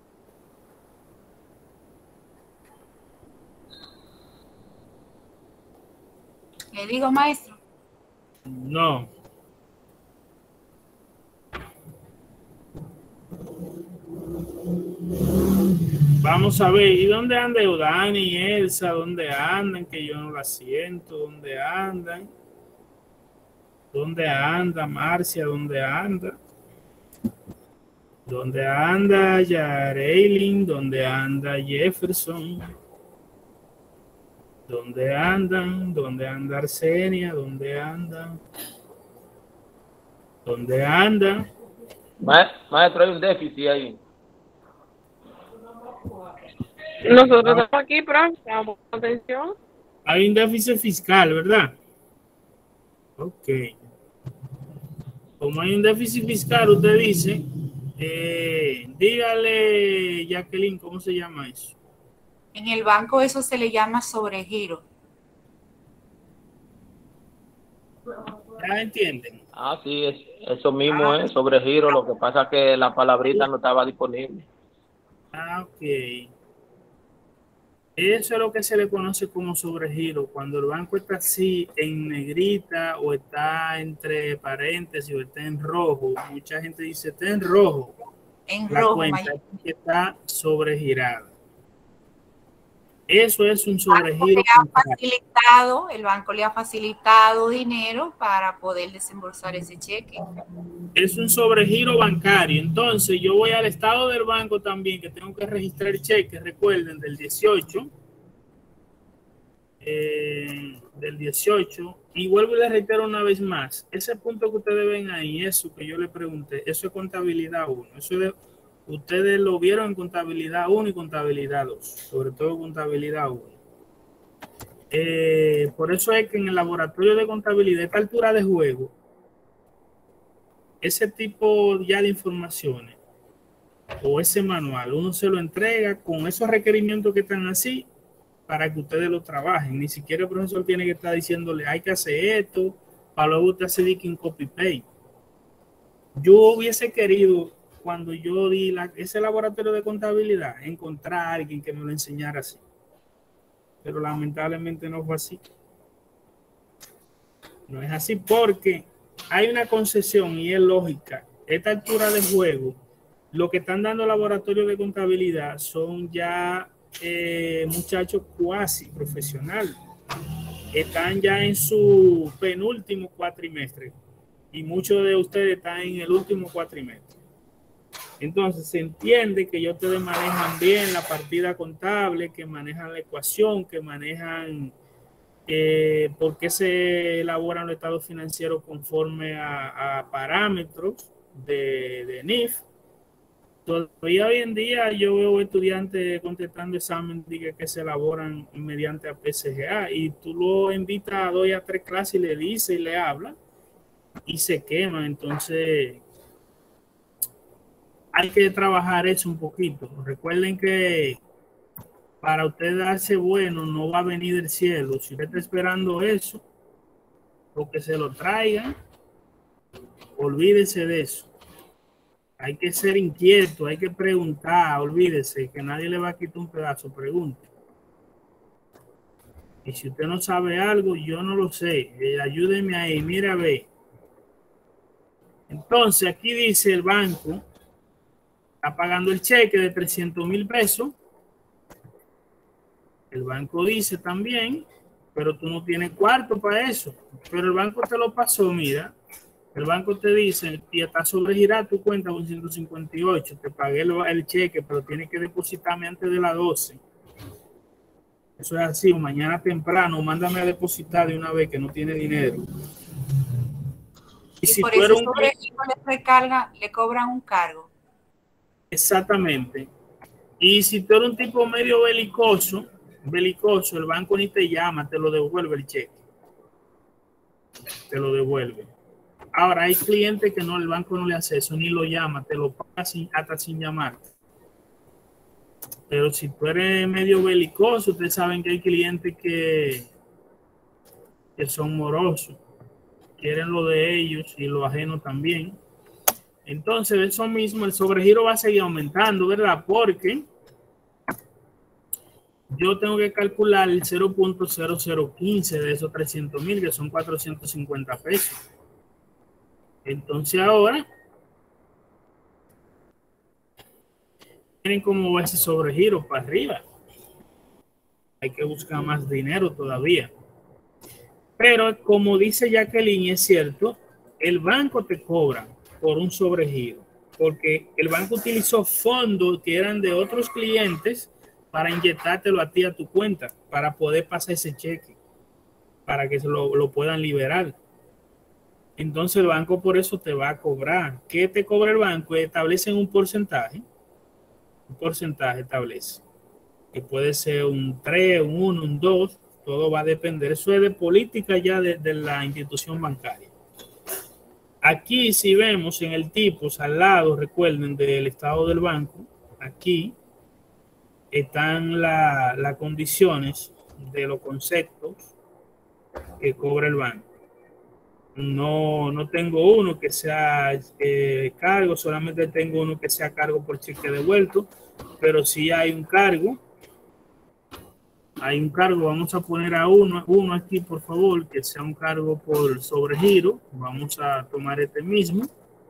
Le digo, maestro. No. Vamos a ver, ¿y dónde anda Eudani y Elsa? ¿Dónde andan? Que yo no la siento. ¿Dónde andan? ¿Dónde anda Marcia? ¿Dónde anda? ¿Dónde anda Yareilin? ¿Dónde anda Jefferson? ¿Dónde andan? ¿Dónde anda Arsenia? ¿Dónde andan? ¿Dónde andan? Ma- Maestro, hay un déficit ahí. Nosotros estamos aquí, pero prestamos atención. Hay un déficit fiscal, ¿verdad? Ok. Como hay un déficit fiscal, usted dice, eh, dígale, Jacqueline, ¿cómo se llama eso? En el banco eso se le llama sobregiro. ¿Ya entienden? Ah, sí, es, eso mismo es sobregiro. Lo que pasa es que la palabrita no estaba disponible. Ah, ok. Eso es lo que se le conoce como sobregiro. Cuando el banco está así en negrita o está entre paréntesis o está en rojo, mucha gente dice está en rojo. En La rojo, cuenta mayor. que está sobregirada. Eso es un El banco le sobregiro. ha facilitado, el banco le ha facilitado dinero para poder desembolsar ese cheque. Es un sobregiro bancario. Entonces yo voy al estado del banco también, que tengo que registrar cheques, recuerden, del dieciocho, eh, del dieciocho, y vuelvo y les reitero una vez más, ese punto que ustedes ven ahí, eso que yo le pregunté, eso es contabilidad uno, eso es de, ustedes lo vieron en contabilidad uno y contabilidad dos, sobre todo contabilidad uno. Eh, por eso es que en el laboratorio de contabilidad, a esta altura de juego, ese tipo ya de informaciones o ese manual, uno se lo entrega con esos requerimientos que están así para que ustedes lo trabajen. Ni siquiera el profesor tiene que estar diciéndole hay que hacer esto para luego usted se dedique en copy-paste. Yo hubiese querido, cuando yo di la, ese laboratorio de contabilidad, encontrar a alguien que me lo enseñara así. Pero lamentablemente no fue así. No es así porque hay una concesión y es lógica. Esta altura de juego, lo que están dando laboratorios de contabilidad son ya eh, muchachos cuasi profesionales. Están ya en su penúltimo cuatrimestre y muchos de ustedes están en el último cuatrimestre. Entonces se entiende que ya ustedes manejan bien la partida contable, que manejan la ecuación, que manejan eh, por qué se elaboran los estados financieros conforme a, a parámetros de, de N I F. Todavía hoy en día yo veo estudiantes contestando exámenes que, que se elaboran mediante A P S G A y tú lo invitas a dos y a tres clases y le dices y le hablas y se queman. Entonces hay que trabajar eso un poquito. Recuerden que para usted darse bueno no va a venir del cielo. Si usted está esperando eso, o que se lo traigan, olvídese de eso. Hay que ser inquieto, hay que preguntar, olvídese que nadie le va a quitar un pedazo, pregunte. Y si usted no sabe algo, yo no lo sé, eh, ayúdeme ahí, mira, ve. Entonces aquí dice el banco está pagando el cheque de trescientos mil pesos. El banco dice también, pero tú no tienes cuarto para eso. Pero el banco te lo pasó, mira. El banco te dice, y está sobregirada tu cuenta con ciento cincuenta y ocho. Te pagué el, el cheque, pero tienes que depositarme antes de las doce. Eso es así. Mañana temprano, mándame a depositar de una vez que no tiene dinero. Y, y si por eso un... sobre le recarga, le cobran un cargo. Exactamente. Y si tú eres un tipo medio belicoso, belicoso, el banco ni te llama, te lo devuelve el cheque. Te lo devuelve. Ahora hay clientes que no, el banco no le hace eso, ni lo llama, te lo paga sin, hasta sin llamarte. Pero si tú eres medio belicoso, ustedes saben que hay clientes que, que son morosos, quieren lo de ellos y lo ajeno también. Entonces, eso mismo, el sobregiro va a seguir aumentando, ¿verdad? Porque yo tengo que calcular el cero punto cero cero quince de esos trescientos mil, que son cuatrocientos cincuenta pesos. Entonces ahora miren cómo va ese sobregiro para arriba. Hay que buscar más dinero todavía. Pero como dice Jacqueline, es cierto, el banco te cobra por un sobregiro, porque el banco utilizó fondos que eran de otros clientes para inyectártelo a ti a tu cuenta, para poder pasar ese cheque, para que se lo, lo puedan liberar. Entonces el banco por eso te va a cobrar. ¿Qué te cobra el banco? Establecen un porcentaje. Un porcentaje establece. Que puede ser un tres, un uno, un dos. Todo va a depender. Eso es de política ya de, de la institución bancaria. Aquí si vemos en el tipos al lado, recuerden, del estado del banco, aquí están las la condiciones de los conceptos que cobra el banco. No, no tengo uno que sea eh, cargo, solamente tengo uno que sea cargo por cheque devuelto, pero si hay un cargo, hay un cargo, vamos a poner a uno, uno aquí por favor, que sea un cargo por sobregiro, vamos a tomar este mismo.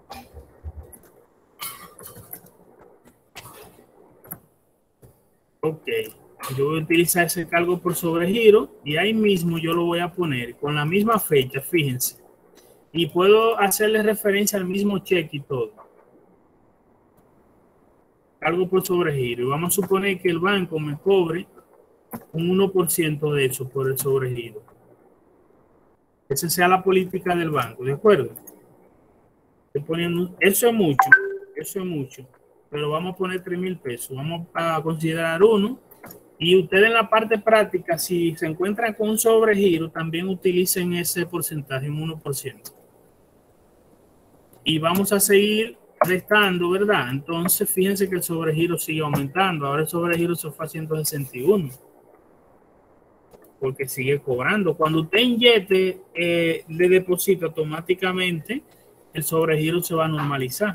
Ok, yo voy a utilizar ese cargo por sobregiro y ahí mismo yo lo voy a poner con la misma fecha, fíjense. Y puedo hacerle referencia al mismo cheque y todo. Cargo por sobregiro. Y vamos a suponer que el banco me cobre un uno por ciento de eso por el sobregiro. Esa sea la política del banco, ¿de acuerdo? Estoy poniendo, eso es mucho, eso es mucho. Pero vamos a poner tres mil pesos. Vamos a considerar uno. Y ustedes en la parte práctica, si se encuentran con un sobregiro, también utilicen ese porcentaje, un uno por ciento. y vamos a seguir restando, ¿verdad? Entonces, fíjense que el sobregiro sigue aumentando. Ahora el sobregiro se fue a ciento sesenta y uno. Porque sigue cobrando. Cuando usted inyecte, eh, le deposita automáticamente, el sobregiro se va a normalizar.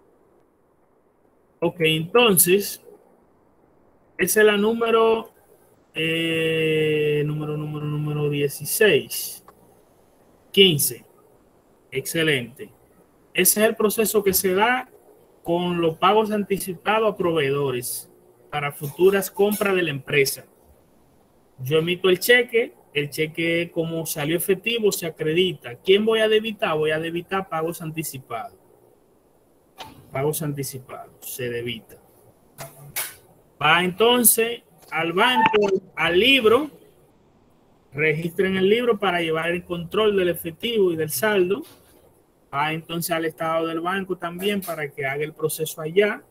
Ok, entonces, esa es la número, eh, número, número, número dieciséis. quince. Excelente. Ese es el proceso que se da con los pagos anticipados a proveedores para futuras compras de la empresa. Yo emito el cheque, el cheque como salió efectivo se acredita. ¿Quién voy a debitar? Voy a debitar pagos anticipados. Pagos anticipados, se debita. Va entonces al banco, al libro, registren el libro para llevar el control del efectivo y del saldo. Va entonces al estado del banco también para que haga el proceso allá.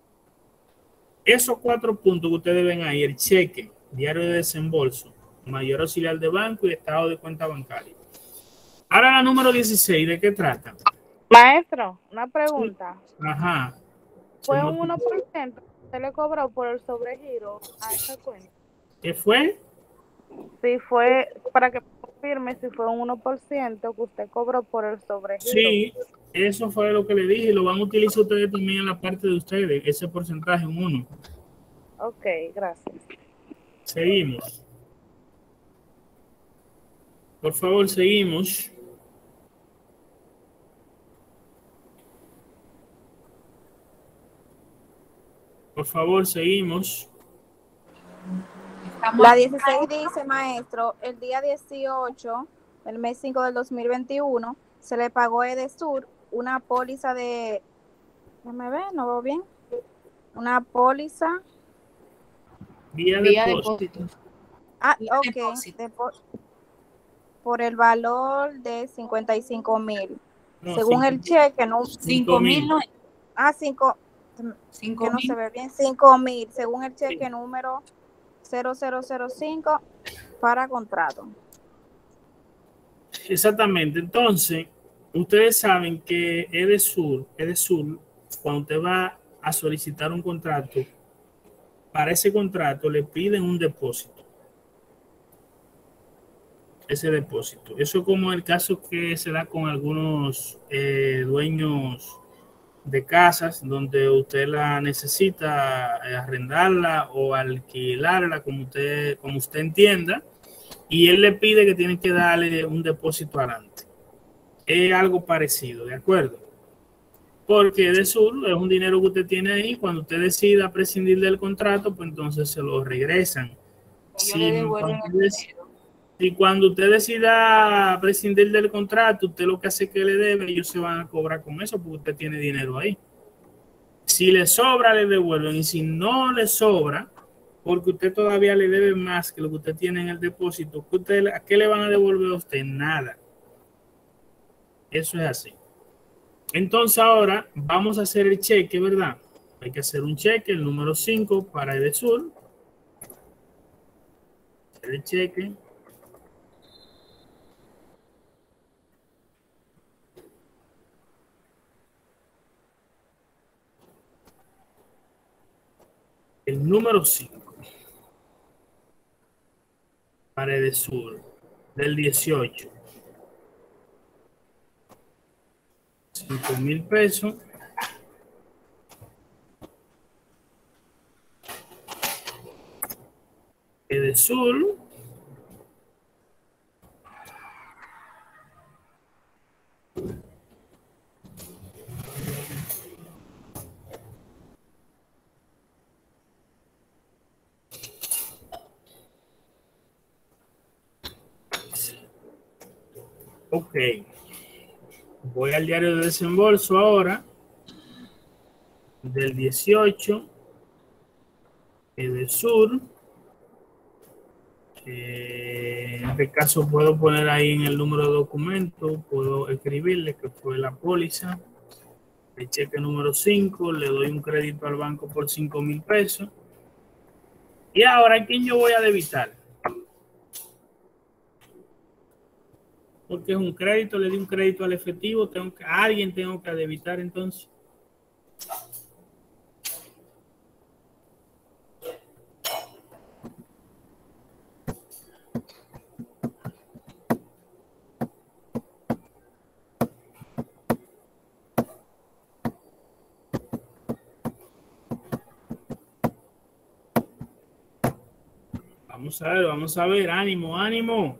Esos cuatro puntos que ustedes ven ahí, el cheque, diario de desembolso, mayor auxiliar de banco y estado de cuenta bancaria. Ahora la número dieciséis, ¿de qué trata? Maestro, una pregunta. Ajá. ¿Fue Se un mo- uno por ciento que se le cobró por el sobregiro a esa cuenta? ¿Qué fue? Si fue, para que confirme si fue un uno por ciento que usted cobró por el sobregiro. Sí, eso fue lo que le dije. Lo van a utilizar ustedes también en la parte de ustedes, ese porcentaje, un uno. Ok, gracias. Seguimos. Por favor, seguimos. Por favor, seguimos. Estamos La aquí. dieciséis dice, maestro, el día dieciocho, el mes cinco del dos mil veintiuno, se le pagó a Edesur una póliza de... Déjame ver, no veo bien. Una póliza... Vía Vía depósito. depósito. Ah, Vía ok. depósito. depo- por el valor de cincuenta y cinco mil. No, Según el cinco- cheque, no... Cinco mil, no, Ah, cinco... cinco que no se mil. ve bien. cinco mil, según el cheque número cero cero cero cinco para contrato. Exactamente. Entonces, ustedes saben que Edesur, Edesur, cuando usted va a solicitar un contrato, para ese contrato le piden un depósito. Ese depósito. Eso como el caso que se da con algunos eh, dueños de casas donde usted la necesita eh, arrendarla o alquilarla como usted, como usted entienda, y él le pide que tiene que darle un depósito adelante. Es algo parecido, ¿de acuerdo? Porque de sur es un dinero que usted tiene ahí, cuando usted decida prescindir del contrato, pues entonces se lo regresan. Ellos Si, le devuelven cuando el usted- dinero. si cuando usted decida prescindir del contrato, usted lo que hace que le debe, ellos se van a cobrar con eso porque usted tiene dinero ahí. Si le sobra, le devuelven. Y si no le sobra, porque usted todavía le debe más que lo que usted tiene en el depósito, ¿qué, usted, ¿a qué le van a devolver a usted? Nada. Eso es así. Entonces ahora vamos a hacer el cheque, ¿verdad? Hay que hacer un cheque, el número cinco para Edesur. Hacer el cheque. El número cinco para Edesur del dieciocho. cinco mil pesos. Edesur. Ok. Voy al diario de desembolso ahora. Del dieciocho. Edesur. Eh, en este caso puedo poner ahí en el número de documento, puedo escribirle que fue la póliza, el cheque número cinco, le doy un crédito al banco por cinco mil pesos. Y ahora, ¿a quién yo voy a debitar? porque es un crédito, le di un crédito al efectivo, tengo que, a alguien tengo que debitar entonces. Vamos a ver, vamos a ver, ánimo, ánimo.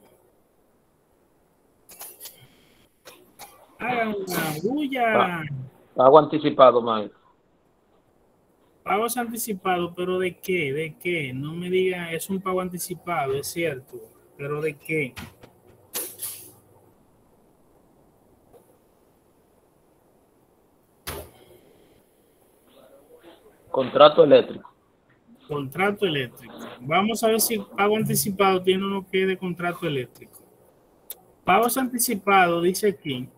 Hagan una bulla. Pago anticipado, maestro. Pagos anticipados, pero ¿de qué? ¿De qué? No me digan, es un pago anticipado, es cierto, pero ¿de qué? Contrato eléctrico. Contrato eléctrico. Vamos a ver si pago anticipado tiene uno que de contrato eléctrico. Pagos anticipados, dice aquí.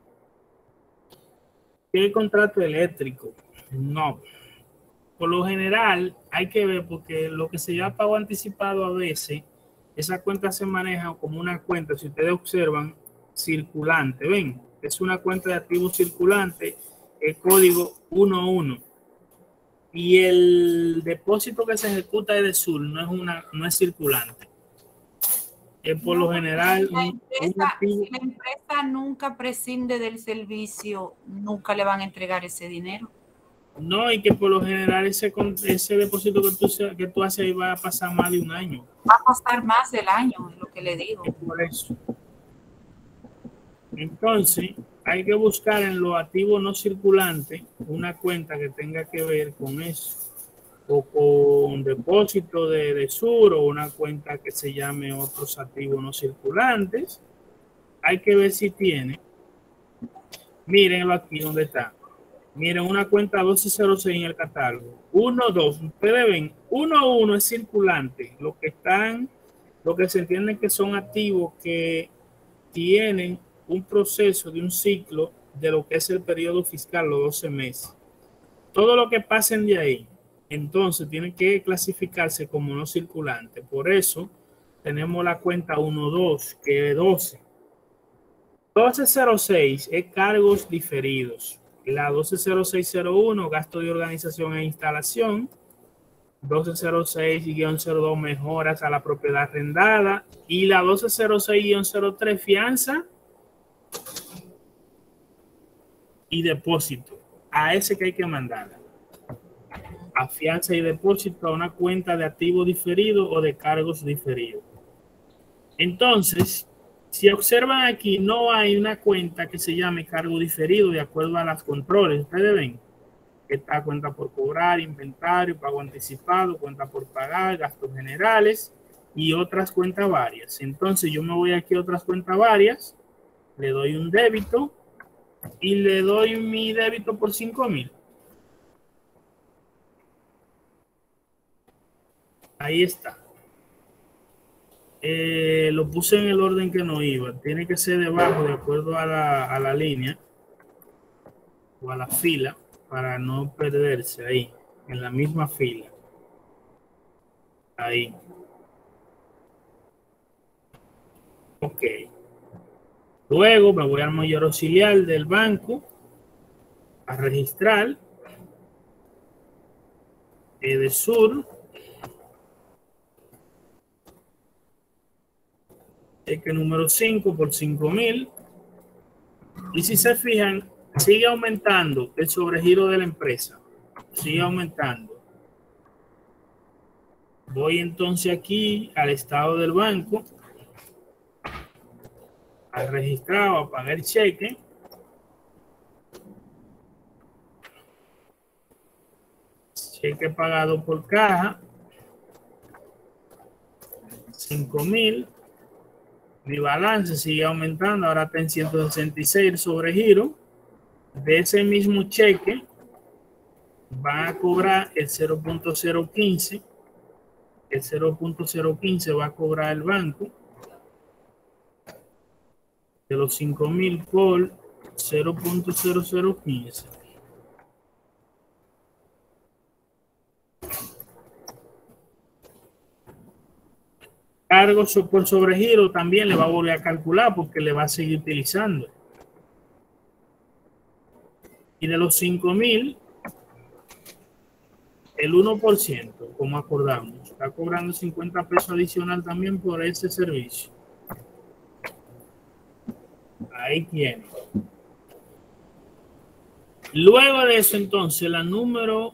¿Qué contrato eléctrico? No. Por lo general, hay que ver porque lo que se llama pago anticipado a veces, esa cuenta se maneja como una cuenta, si ustedes observan, circulante. ¿Ven? Es una cuenta de activos circulante, el código uno uno. Y el depósito que se ejecuta es de sur, no es una, no es circulante. Es por No, lo general si la, un, empresa, un activo. si la empresa nunca prescinde del servicio, nunca le van a entregar ese dinero. No, y que por lo general ese, ese depósito que tú, que tú haces ahí va a pasar más de un año. Va a pasar más del año, es lo que le digo. Es por eso. Entonces, hay que buscar en los activos no circulantes una cuenta que tenga que ver con eso. O con depósito de, de sur o una cuenta que se llame otros activos no circulantes. Hay que ver si tiene. Mírenlo aquí donde está. Miren, una cuenta doce cero seis en el catálogo. uno dos, ustedes ven, uno uno es circulante. Lo que están, lo que se entiende que son activos que tienen un proceso de un ciclo de lo que es el periodo fiscal, los doce meses. Todo lo que pasen de ahí, entonces tiene que clasificarse como no circulante. Por eso tenemos la cuenta uno dos, que es doce. doce cero seis es cargos diferidos. La doce cero seis cero uno, gasto de organización e instalación. doce cero seis cero dos, mejoras a la propiedad arrendada. Y la doce cero seis cero tres, fianza y depósito. A ese que hay que mandar. A fianza y depósito a una cuenta de activo diferido o de cargos diferidos. Entonces, si observan aquí, no hay una cuenta que se llame cargo diferido de acuerdo a las controles. Ustedes ven que está cuenta por cobrar, inventario, pago anticipado, cuenta por pagar, gastos generales y otras cuentas varias. Entonces yo me voy aquí a otras cuentas varias, le doy un débito y le doy mi débito por cinco mil. Ahí está. Eh, lo puse en el orden que no iba. Tiene que ser debajo de acuerdo a la, a la línea o a la fila para no perderse ahí, en la misma fila. Ahí. Ok. Luego me voy al mayor auxiliar del banco a registrar Edesur. Cheque número cinco por cinco mil. Y si se fijan, sigue aumentando el sobregiro de la empresa. Sigue aumentando. Voy entonces aquí al estado del banco, al registrado, a pagar el cheque. Cheque pagado por caja. cinco mil. Mi balance sigue aumentando, ahora está en ciento sesenta y seis el sobregiro. De ese mismo cheque van a cobrar el cero punto cero quince. El cero punto cero quince va a cobrar el banco de los cinco mil por cero punto cero cero quince. cargo so- por sobregiro también le va a volver a calcular porque le va a seguir utilizando. Y de los cinco mil, el uno por ciento, como acordamos, está cobrando cincuenta pesos adicional también por ese servicio. Ahí tiene. Luego de eso, entonces, la número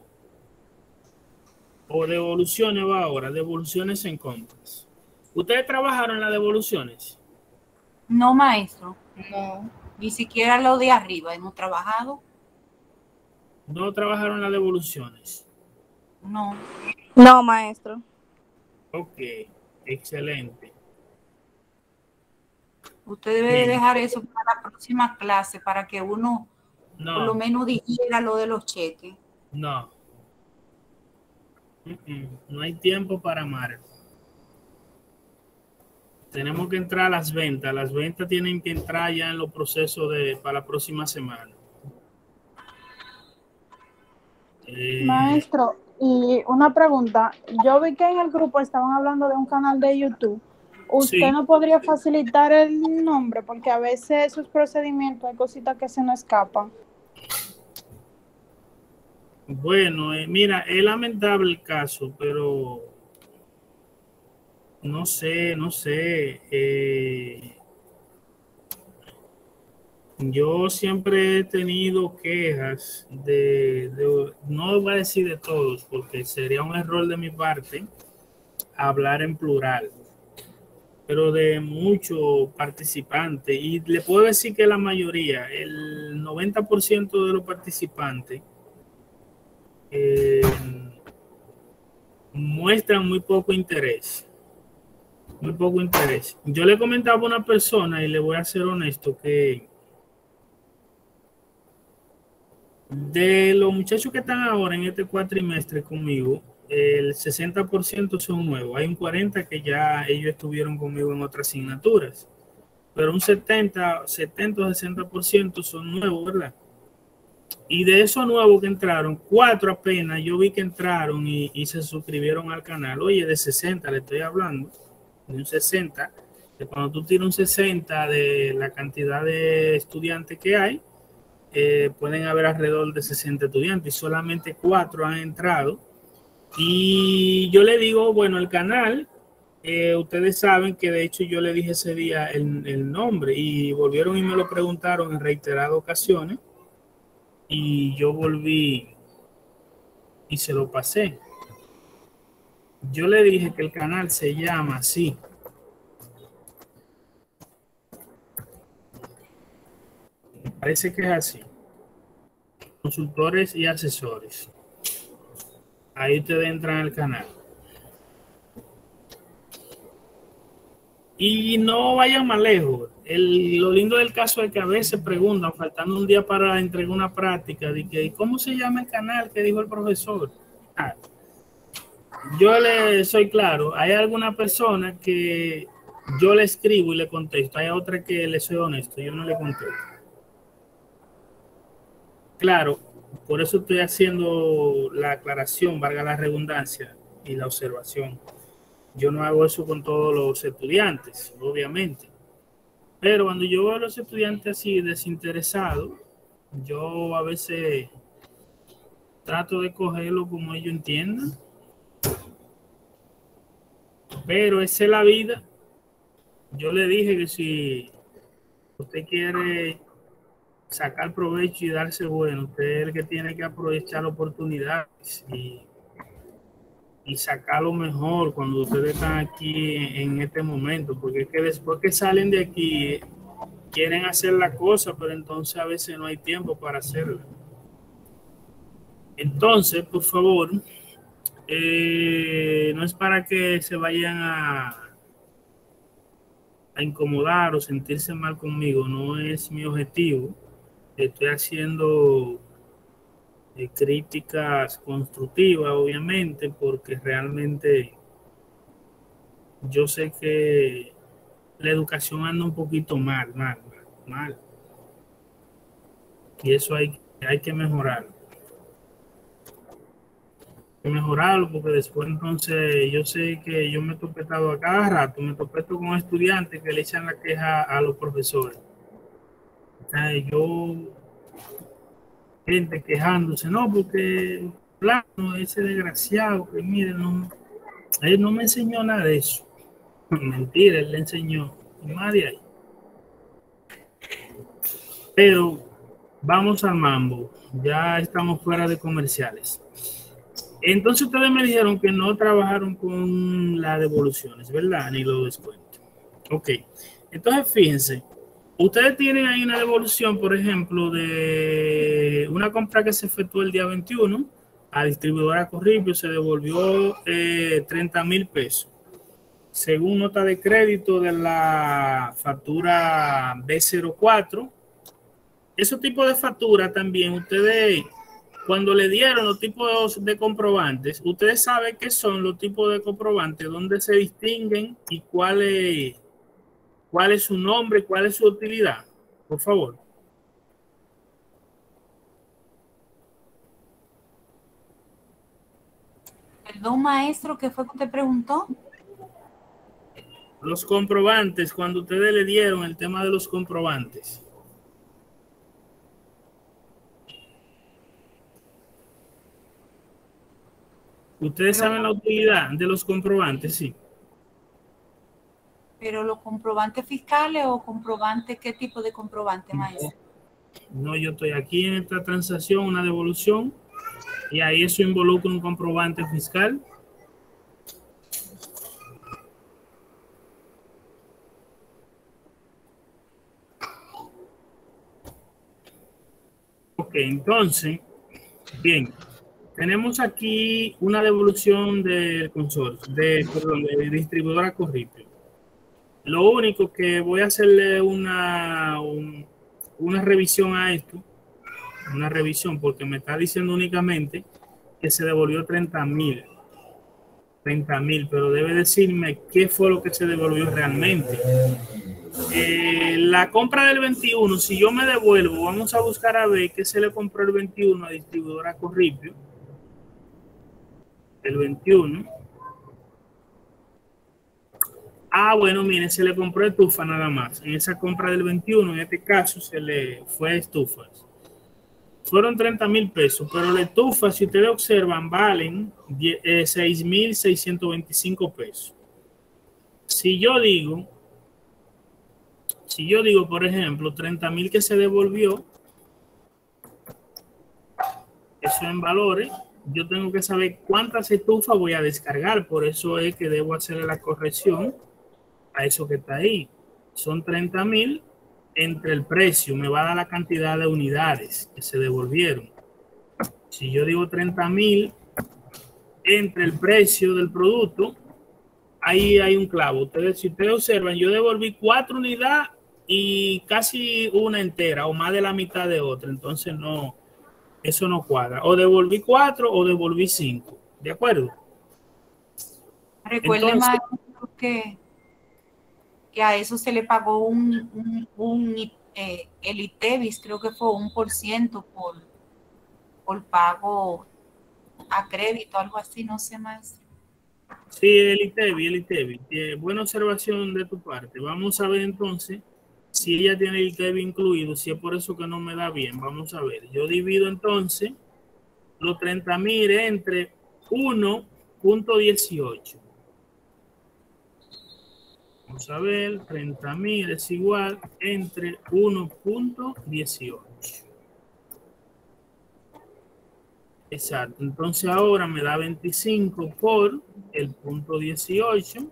o devoluciones va ahora, devoluciones en compras. ¿Ustedes trabajaron en las devoluciones? No, maestro. No. Ni siquiera lo de arriba hemos trabajado. No trabajaron en las devoluciones. No. No, maestro. Ok, excelente. Usted debe Bien. dejar eso para la próxima clase para que uno por lo No, menos dijera lo de los cheques. no. Mm, mm, No hay tiempo para amar. Tenemos que entrar a las ventas. Las ventas tienen que entrar ya en los procesos de para la próxima semana. Eh, Maestro, y una pregunta. Yo vi que en el grupo estaban hablando de un canal de YouTube. ¿Usted Sí. no podría facilitar el nombre? Porque a veces esos procedimientos hay cositas que se nos escapan. Bueno, eh, mira, es lamentable el caso, pero no sé, no sé. eh, yo siempre he tenido quejas de, de- no voy a decir de todos, porque sería un error de mi parte hablar en plural, pero de muchos participantes. Y le puedo decir que la mayoría, el noventa por ciento de los participantes, eh, muestran muy poco interés. Muy poco interés. Yo le comentaba a una persona, y le voy a ser honesto, que de los muchachos que están ahora en este cuatrimestre conmigo, el sesenta por ciento son nuevos. Hay un cuarenta por ciento que ya ellos estuvieron conmigo en otras asignaturas, pero un setenta, setenta o sesenta por ciento son nuevos, ¿verdad? Y de esos nuevos que entraron, cuatro apenas yo vi que entraron y, y se suscribieron al canal. Oye, de sesenta le estoy hablando, de un sesenta, de cuando tú tienes un sesenta de la cantidad de estudiantes que hay, eh, pueden haber alrededor de sesenta estudiantes y solamente cuatro han entrado. Y yo le digo, bueno, el canal, eh, ustedes saben que de hecho yo le dije ese día el, el nombre y volvieron y me lo preguntaron en reiteradas ocasiones y yo volví y se lo pasé. Yo le dije que el canal se llama así. Parece que es así. Consultores y asesores. Ahí ustedes entran al canal. Y no vayan más lejos. El, lo lindo del caso es que a veces preguntan, faltando un día para entregar una práctica, de que ¿cómo se llama el canal que dijo el profesor? Ah, yo le soy claro, hay alguna persona que yo le escribo y le contesto, hay otra que le soy honesto, yo no le contesto. Claro, por eso estoy haciendo la aclaración, valga la redundancia y la observación. Yo no hago eso con todos los estudiantes, obviamente. Pero cuando yo veo a los estudiantes así desinteresados, yo a veces trato de cogerlo como ellos entiendan. Pero esa es la vida. Yo le dije que si usted quiere sacar provecho y darse bueno, usted es el que tiene que aprovechar la oportunidad y, y sacar lo mejor cuando ustedes están aquí en, en este momento, porque es que después que salen de aquí quieren hacer la cosa, pero entonces a veces no hay tiempo para hacerla. Entonces, por favor, eh, no es para que se vayan a a incomodar o sentirse mal conmigo, no es mi objetivo. Estoy haciendo eh, críticas constructivas, obviamente, porque realmente yo sé que la educación anda un poquito mal, mal, mal, mal. Y eso hay, hay que mejorar. mejorarlo, porque después entonces yo sé que yo me he topetado a cada rato, me topeto con estudiantes que le echan la queja a los profesores. O sea, yo, gente quejándose, no, porque plano, ese desgraciado, que mire, no, él no me enseñó nada de eso. Mentira, él le enseñó, y más de ahí. Pero vamos al mambo, ya estamos fuera de comerciales. Entonces ustedes me dijeron que no trabajaron con las devoluciones, ¿verdad? Ni los descuentos. Ok, entonces fíjense, ustedes tienen ahí una devolución, por ejemplo, de una compra que se efectuó el día veintiuno, a distribuidora Corripio se devolvió eh, treinta mil pesos. Según nota de crédito de la factura B cero cuatro, esos tipos de factura también, ustedes, cuando le dieron los tipos de comprobantes, ustedes saben qué son los tipos de comprobantes, dónde se distinguen y cuál es, cuál es su nombre y cuál es su utilidad. Por favor. Perdón, maestro, ¿qué fue que te preguntó? Los comprobantes, cuando ustedes le dieron el tema de los comprobantes. Ustedes Pero, saben la utilidad de los comprobantes, sí. pero los comprobantes fiscales o comprobantes, ¿qué tipo de comprobante, maestro? No, yo estoy aquí en esta transacción, una devolución, y ahí eso involucra un comprobante fiscal. Ok, entonces, bien, tenemos aquí una devolución del consorcio, de, perdón, de distribuidora Corripio. Lo único que voy a hacerle una, un, una revisión a esto, una revisión, porque me está diciendo únicamente que se devolvió treinta mil. treinta mil, pero debe decirme qué fue lo que se devolvió realmente. Eh, la compra del veintiuno, si yo me devuelvo, vamos a buscar a ver qué se le compró el veintiuno a distribuidora Corripio. El veintiuno. Ah, bueno, miren, se le compró estufa nada más. En esa compra del veintiuno, en este caso, se le fue estufas. Fueron treinta mil pesos, pero la estufa, si ustedes observan, valen seis mil seiscientos veinticinco pesos. Si yo digo, si yo digo, por ejemplo, treinta mil que se devolvió, eso en valores, yo tengo que saber cuántas estufas voy a descargar. Por eso es que debo hacerle la corrección a eso que está ahí. Son treinta mil entre el precio, me va a dar la cantidad de unidades que se devolvieron. Si yo digo treinta mil entre el precio del producto, ahí hay un clavo. Ustedes, si ustedes observan, yo devolví cuatro unidades y casi una entera o más de la mitad de otra. Entonces no, eso no cuadra. O devolví cuatro o devolví cinco. ¿De acuerdo? Recuerde, Entonces, maestro, que, que a eso se le pagó un, un, un eh, el ITEVIS, creo que fue un por ciento por, por pago a crédito, algo así, no sé, maestro. sí, el ITEVI, el ITEVI. Eh, buena observación de tu parte. Vamos a ver entonces si ella tiene el ITEVI incluido, si es por eso que no me da bien. Vamos a ver. Yo divido entonces los treinta mil entre uno punto dieciocho. Vamos a ver, treinta mil es igual entre uno punto dieciocho. Exacto. Entonces ahora me da veinticinco por el punto dieciocho.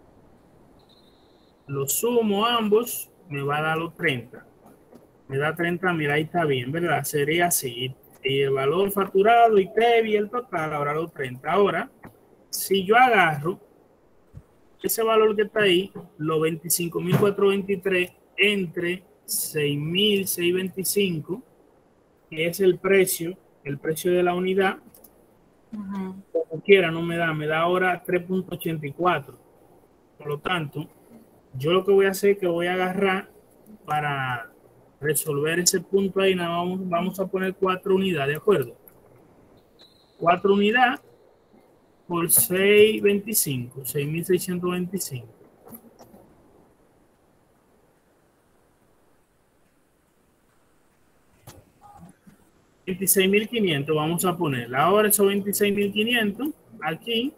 Lo sumo ambos, me va a dar los treinta. Me da treinta mil, ahí está bien, ¿verdad? Sería así. Y el valor facturado y T V y el total, ahora los treinta. Ahora, si yo agarro ese valor que está ahí, los veinticinco mil cuatrocientos veintitrés entre seis mil seiscientos veinticinco, que es el precio, el precio de la unidad, uh-huh. Como quiera no me da, me da ahora tres punto ochenta y cuatro. Por lo tanto, yo lo que voy a hacer es que voy a agarrar para resolver ese punto ahí, nada, vamos, vamos a poner cuatro unidades, ¿de acuerdo? Cuatro unidades por seis veinticinco, seis mil seiscientos veinticinco. veintiséis mil quinientos vamos a poner. Ahora esos veintiséis mil quinientos aquí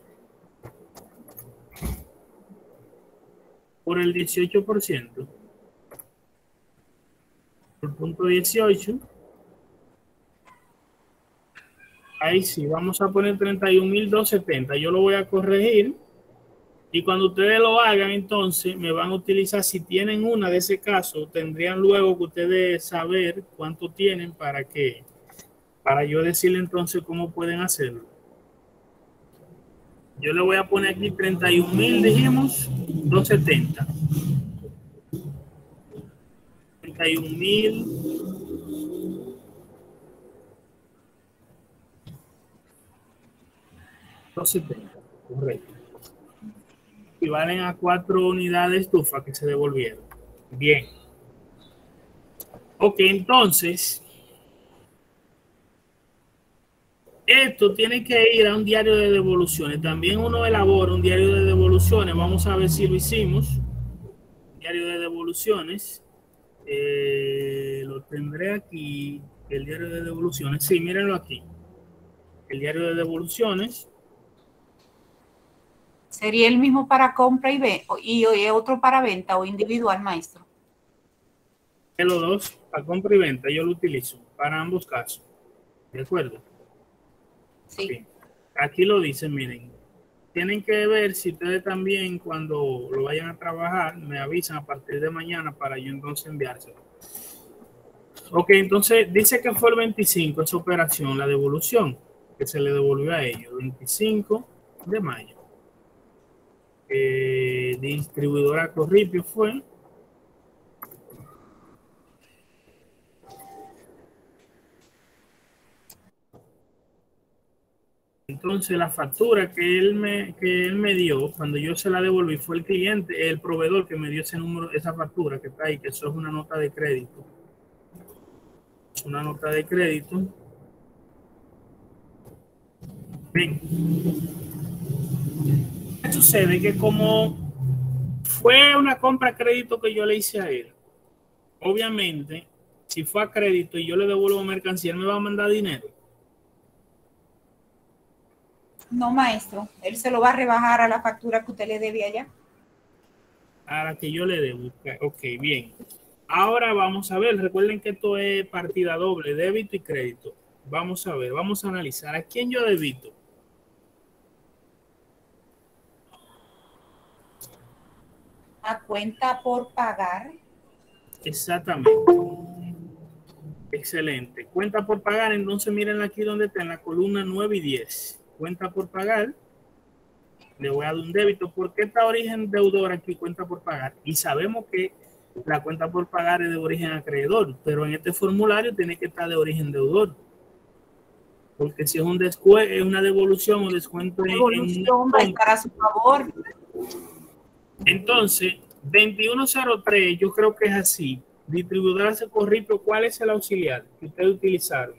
por el dieciocho por ciento. Por punto dieciocho. Ahí sí, vamos a poner treinta y un mil doscientos setenta. Yo lo voy a corregir. Y cuando ustedes lo hagan, entonces me van a utilizar, si tienen una de ese caso, tendrían luego que ustedes saber cuánto tienen para que, para yo decirle entonces cómo pueden hacerlo. Yo le voy a poner aquí treinta y un mil, dijimos, doscientos setenta. treinta y un mil. doscientos setenta, correcto. Equivalen a cuatro unidades de estufa que se devolvieron. Bien. Ok, entonces, esto tiene que ir a un diario de devoluciones. También uno elabora un diario de devoluciones. Vamos a ver si lo hicimos. Diario de devoluciones. Eh, lo tendré aquí. El diario de devoluciones. Sí, mírenlo aquí. El diario de devoluciones. ¿Sería el mismo para compra y, ve y, y otro para venta o individual, maestro? Los dos, para compra y venta, yo lo utilizo para ambos casos. ¿De acuerdo? Sí. Okay. Aquí lo dicen, miren. Tienen que ver si ustedes también cuando lo vayan a trabajar, me avisan a partir de mañana para yo entonces enviárselo. Ok, entonces dice que fue el veinticinco esa operación, la devolución, que se le devolvió a ellos, veinticinco de mayo. Eh, distribuidora Corripio fue. Entonces la factura que él me que él me dio cuando yo se la devolví fue el cliente, el proveedor que me dio ese número, esa factura que está ahí, que eso es una nota de crédito. Es una nota de crédito. Bien. ¿Qué sucede? Que como fue una compra a crédito que yo le hice a él, obviamente, si fue a crédito y yo le devuelvo mercancía, él me va a mandar dinero. No, maestro. Él se lo va a rebajar a la factura que usted le debe allá. A la que yo le debo. Ok, bien. Ahora vamos a ver. Recuerden que esto es partida doble, débito y crédito. Vamos a ver, vamos a analizar. ¿A quién yo debito? A cuenta por pagar. Exactamente. Excelente. Cuenta por pagar. Entonces miren aquí donde está en la columna nueve y diez. Cuenta por pagar. Le voy a dar un débito. ¿Por qué está origen deudor aquí? Cuenta por pagar. Y sabemos que la cuenta por pagar es de origen acreedor, pero en este formulario tiene que estar de origen deudor. Porque si es un descuento, es una devolución o descuento devolución en va a estar a su favor. Entonces, veintiuno cero tres, yo creo que es así. Distribuidora Corripio, ¿cuál es el auxiliar que ustedes utilizaron?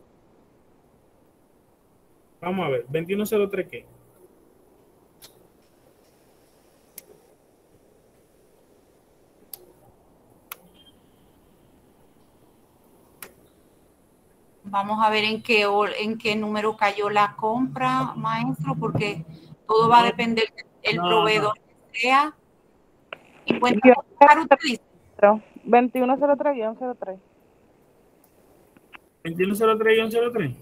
Vamos a ver, veintiuno cero tres, ¿qué? Vamos a ver en qué, en qué número cayó la compra, maestro, porque todo va a depender del no, proveedor no. que sea. Y cuenta veintiuno cero tres guión cero tres. veintiuno cero tres guión cero tres.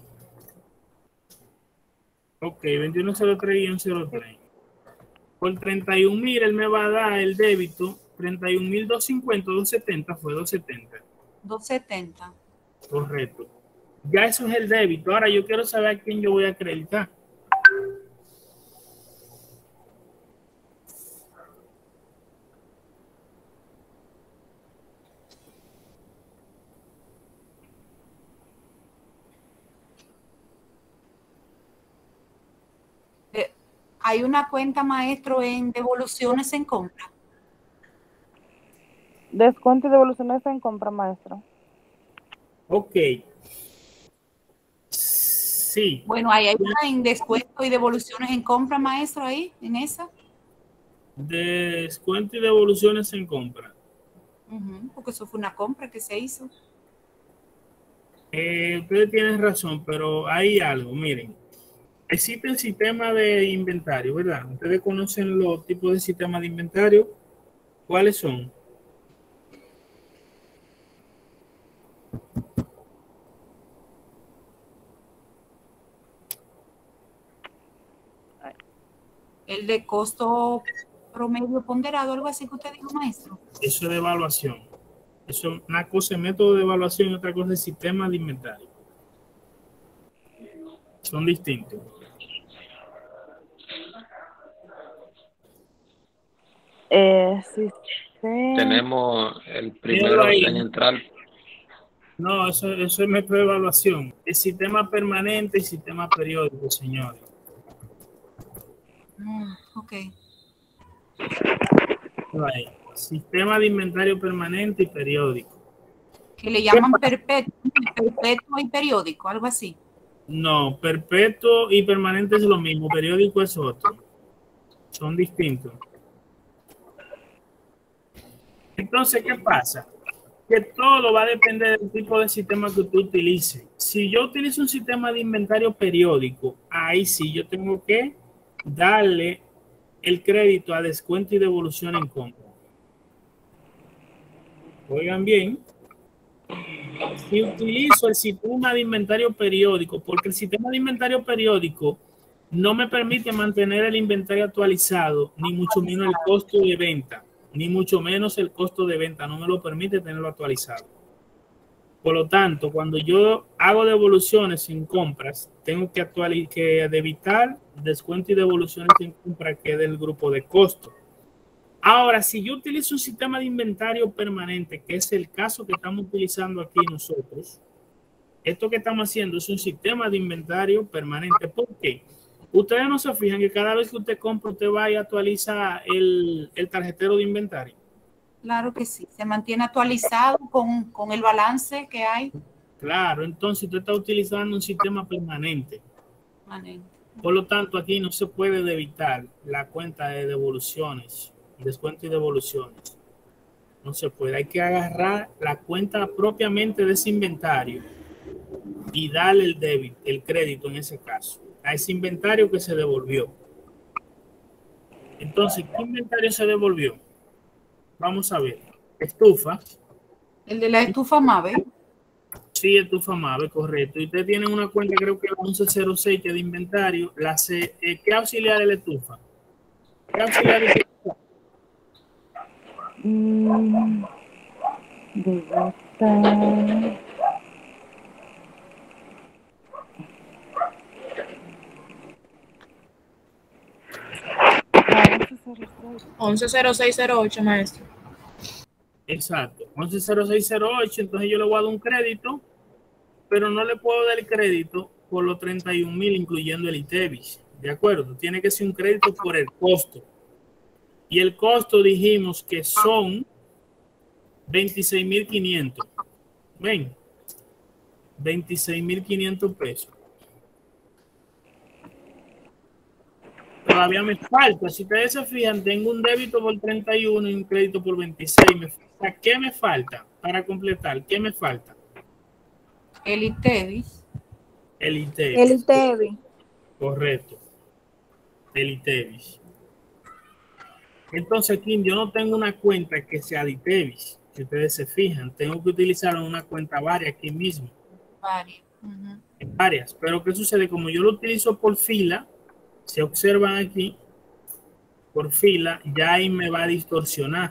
Ok, veintiuno cero tres guión cero tres. Por treinta y un mil, él me va a dar el débito. treinta y un mil doscientos cincuenta, doscientos setenta, fue doscientos setenta. doscientos setenta. Correcto. Ya eso es el débito. Ahora yo quiero saber a quién yo voy a acreditar. Eh, hay una cuenta, maestro, en devoluciones en compra. Descuento y devoluciones en compra, maestro. Ok. Sí. Bueno, ahí hay una en descuento y devoluciones en compra, maestro, ahí, en esa. Descuento y devoluciones en compra. Uh-huh, porque eso fue una compra que se hizo. Eh, ustedes tienen razón, pero hay algo, miren. Existe el sistema de inventario, ¿verdad? Ustedes conocen los tipos de sistemas de inventario. ¿Cuáles son? El de costo promedio ponderado, algo así que usted dijo, maestro. Eso es de evaluación. Eso, una cosa es método de evaluación y otra cosa es sistema de inventario. Son distintos. Eh, sí, sí. Tenemos el Míralo primero ahí. central. No, eso, eso es método de evaluación. Es sistema permanente y sistema periódico, señores. Mm, ok. Ahí. Sistema de inventario permanente y periódico. Que le llaman perpetuo, perpetuo y periódico, algo así. No, perpetuo y permanente es lo mismo, periódico es otro. Son distintos. Entonces, ¿qué pasa? Que todo va a depender del tipo de sistema que usted utilice. Si yo utilizo un sistema de inventario periódico, ahí sí yo tengo que darle el crédito a descuento y devolución en compra. Oigan bien, si utilizo el sistema de inventario periódico, porque el sistema de inventario periódico no me permite mantener el inventario actualizado, ni mucho menos el costo de venta, ni mucho menos el costo de venta, no me lo permite tenerlo actualizado. Por lo tanto, cuando yo hago devoluciones en compras, tengo que actualizar, que debitar descuento y devoluciones en compra que es del grupo de costo. Ahora, si yo utilizo un sistema de inventario permanente, que es el caso que estamos utilizando aquí nosotros, esto que estamos haciendo es un sistema de inventario permanente. ¿Por qué? Ustedes no se fijan que cada vez que usted compra, usted va y actualiza el, el tarjetero de inventario. Claro que sí, se mantiene actualizado con, con el balance que hay. Claro, entonces usted está utilizando un sistema permanente. Permanente. Por lo tanto, aquí no se puede debitar la cuenta de devoluciones, descuento y devoluciones. No se puede. Hay que agarrar la cuenta propiamente de ese inventario y darle el débito, el crédito en ese caso, a ese inventario que se devolvió. Entonces, ¿qué inventario se devolvió? Vamos a ver. Estufa. El de la estufa Mave. Sí, estufa Mave, correcto. Y usted tiene una cuenta, creo que la once cero seis, que es de inventario. La C, eh, ¿qué auxiliar es la estufa? ¿Qué auxiliar es la estufa? Mm, debe estar. once cero seis cero ocho, maestro. Exacto, once cero seis cero ocho. Entonces yo le voy a dar un crédito, pero no le puedo dar el crédito por los treinta y un mil, incluyendo el ITEVIS. ¿De acuerdo? Tiene que ser un crédito por el costo. Y el costo dijimos que son veintiséis mil quinientos. Ven, veintiséis mil quinientos pesos. Todavía me falta. Si ustedes se fijan, tengo un débito por treinta y uno y un crédito por veintiséis. Me falta. ¿Qué me falta para completar? ¿Qué me falta? El ITEVIS. El ITEVIS. El ITEVIS. Correcto. El ITEVIS. Entonces aquí yo no tengo una cuenta que sea de ITEVIS. Si ustedes se fijan, tengo que utilizar una cuenta varias aquí mismo. Varias. Uh-huh. Varias. Pero ¿qué sucede? Como yo lo utilizo por fila, se observan aquí, por fila, ya ahí me va a distorsionar.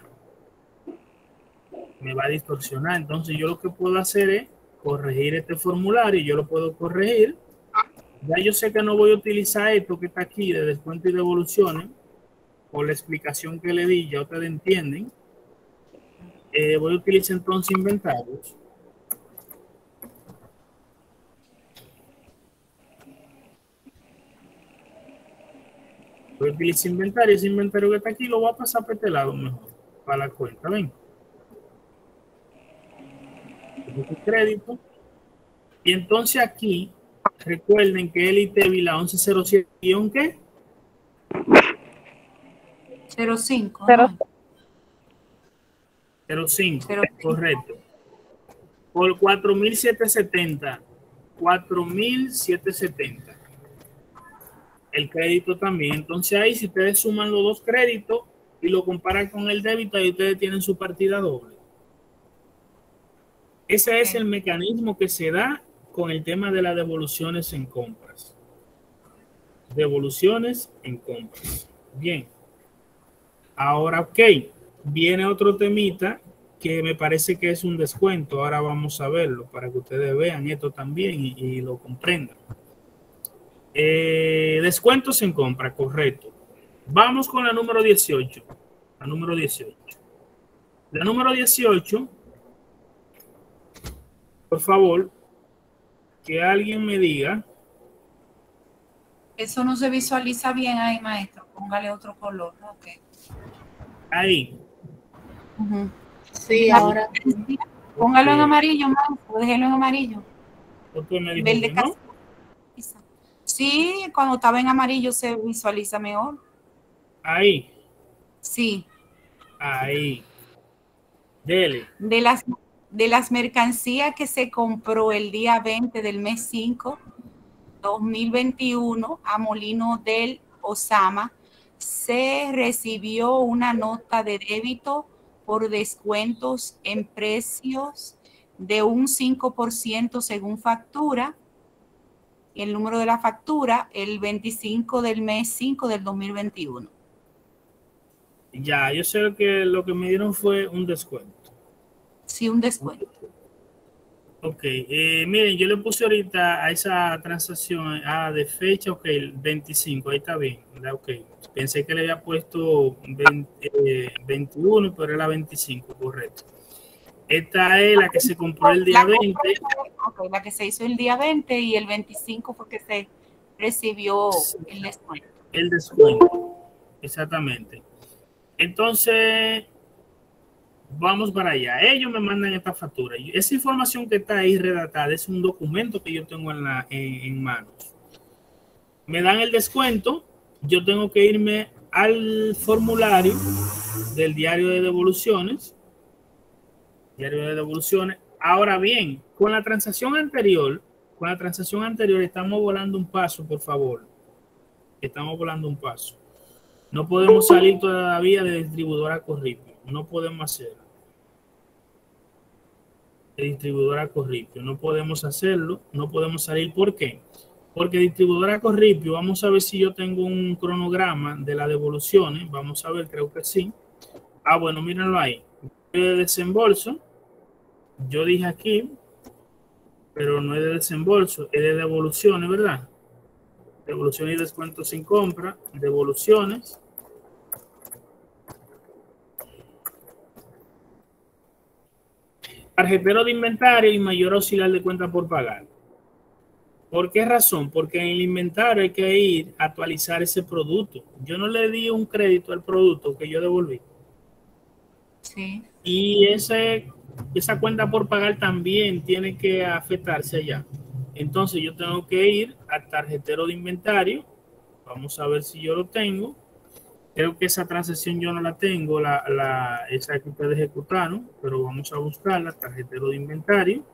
Me va a distorsionar. Entonces yo lo que puedo hacer es corregir este formulario. Yo lo puedo corregir. Ya yo sé que no voy a utilizar esto que está aquí de descuento y devoluciones. Por la explicación que le di, ya ustedes entienden. Eh, voy a utilizar entonces inventarios. Voy a utilizar inventario. Ese inventario que está aquí lo voy a pasar por este lado mejor. Para la cuenta, ven. Este crédito. Y entonces aquí recuerden que el I T E V I la once cero siete guión ¿qué? cero cinco. Cero- ¿no? cero cinco, Cero cinco. correcto. Por cuatro mil setecientos setenta. cuatro mil setecientos setenta. El crédito también. Entonces ahí si ustedes suman los dos créditos y lo comparan con el débito, ahí ustedes tienen su partida doble. Ese es el mecanismo que se da con el tema de las devoluciones en compras. Devoluciones en compras. Bien. Ahora, ok. Viene otro temita que me parece que es un descuento. Ahora vamos a verlo para que ustedes vean esto también y, y lo comprendan. Eh, descuentos en compra, correcto. Vamos con la número dieciocho. La número dieciocho. La número dieciocho, por favor, que alguien me diga. Eso no se visualiza bien ahí, maestro. Póngale otro color. Ok. Ahí. Ujú. Sí, ahora. Póngalo en Ok. amarillo, maestro. Déjelo en amarillo. Otro me dijo Verde que no. casi. Sí, cuando estaba en amarillo se visualiza mejor. Ahí. Sí. Ahí. Dele. De las, de las mercancías que se compró el día veinte del mes cinco, dos mil veintiuno a Molino del Osama, se recibió una nota de débito por descuentos en precios de un cinco por ciento según factura. Y el número de la factura, el veinticinco del mes cinco del dos mil veintiuno. Ya, yo sé lo que lo que me dieron fue un descuento. Sí, un descuento. Ok, eh, miren, yo le puse ahorita a esa transacción ah, de fecha, ok, el veinticinco, ahí está bien, ¿verdad? Ok. Pensé que le había puesto veinte, eh, veintiuno, pero era veinticinco, correcto. Esta es la que se compró el día La, veinte. okay, la que se hizo el día veinte y el veinticinco fue que se recibió el descuento. El descuento, exactamente. Entonces, vamos para allá. Ellos me mandan esta factura. Esa información que está ahí redactada es un documento que yo tengo en, la, en, en manos. Me dan el descuento. Yo tengo que irme al formulario del diario de devoluciones. Diario de devoluciones. Ahora bien, con la transacción anterior, con la transacción anterior estamos volando un paso, por favor. Estamos volando un paso. No podemos salir todavía de distribuidora Corripio. No podemos hacerlo. De distribuidora Corripio. No podemos hacerlo. No podemos salir. ¿Por qué? Porque distribuidora Corripio, vamos a ver si yo tengo un cronograma de las devoluciones. Vamos a ver, creo que sí. Ah, bueno, mírenlo ahí. De desembolso. Yo dije aquí, pero no es de desembolso, es de devoluciones, ¿verdad? Devoluciones y descuentos sin compra. Devoluciones. Tarjetero de inventario y mayor auxiliar de cuenta por pagar. ¿Por qué razón? Porque en el inventario hay que ir a actualizar ese producto. Yo no le di un crédito al producto que yo devolví. Sí. Y ese, esa cuenta por pagar también tiene que afectarse allá. Entonces yo tengo que ir al tarjetero de inventario. Vamos a ver si yo lo tengo. Creo que esa transacción yo no la tengo, la, la, esa que ustedes ejecutaron, pero vamos a buscarla, tarjetero de inventario.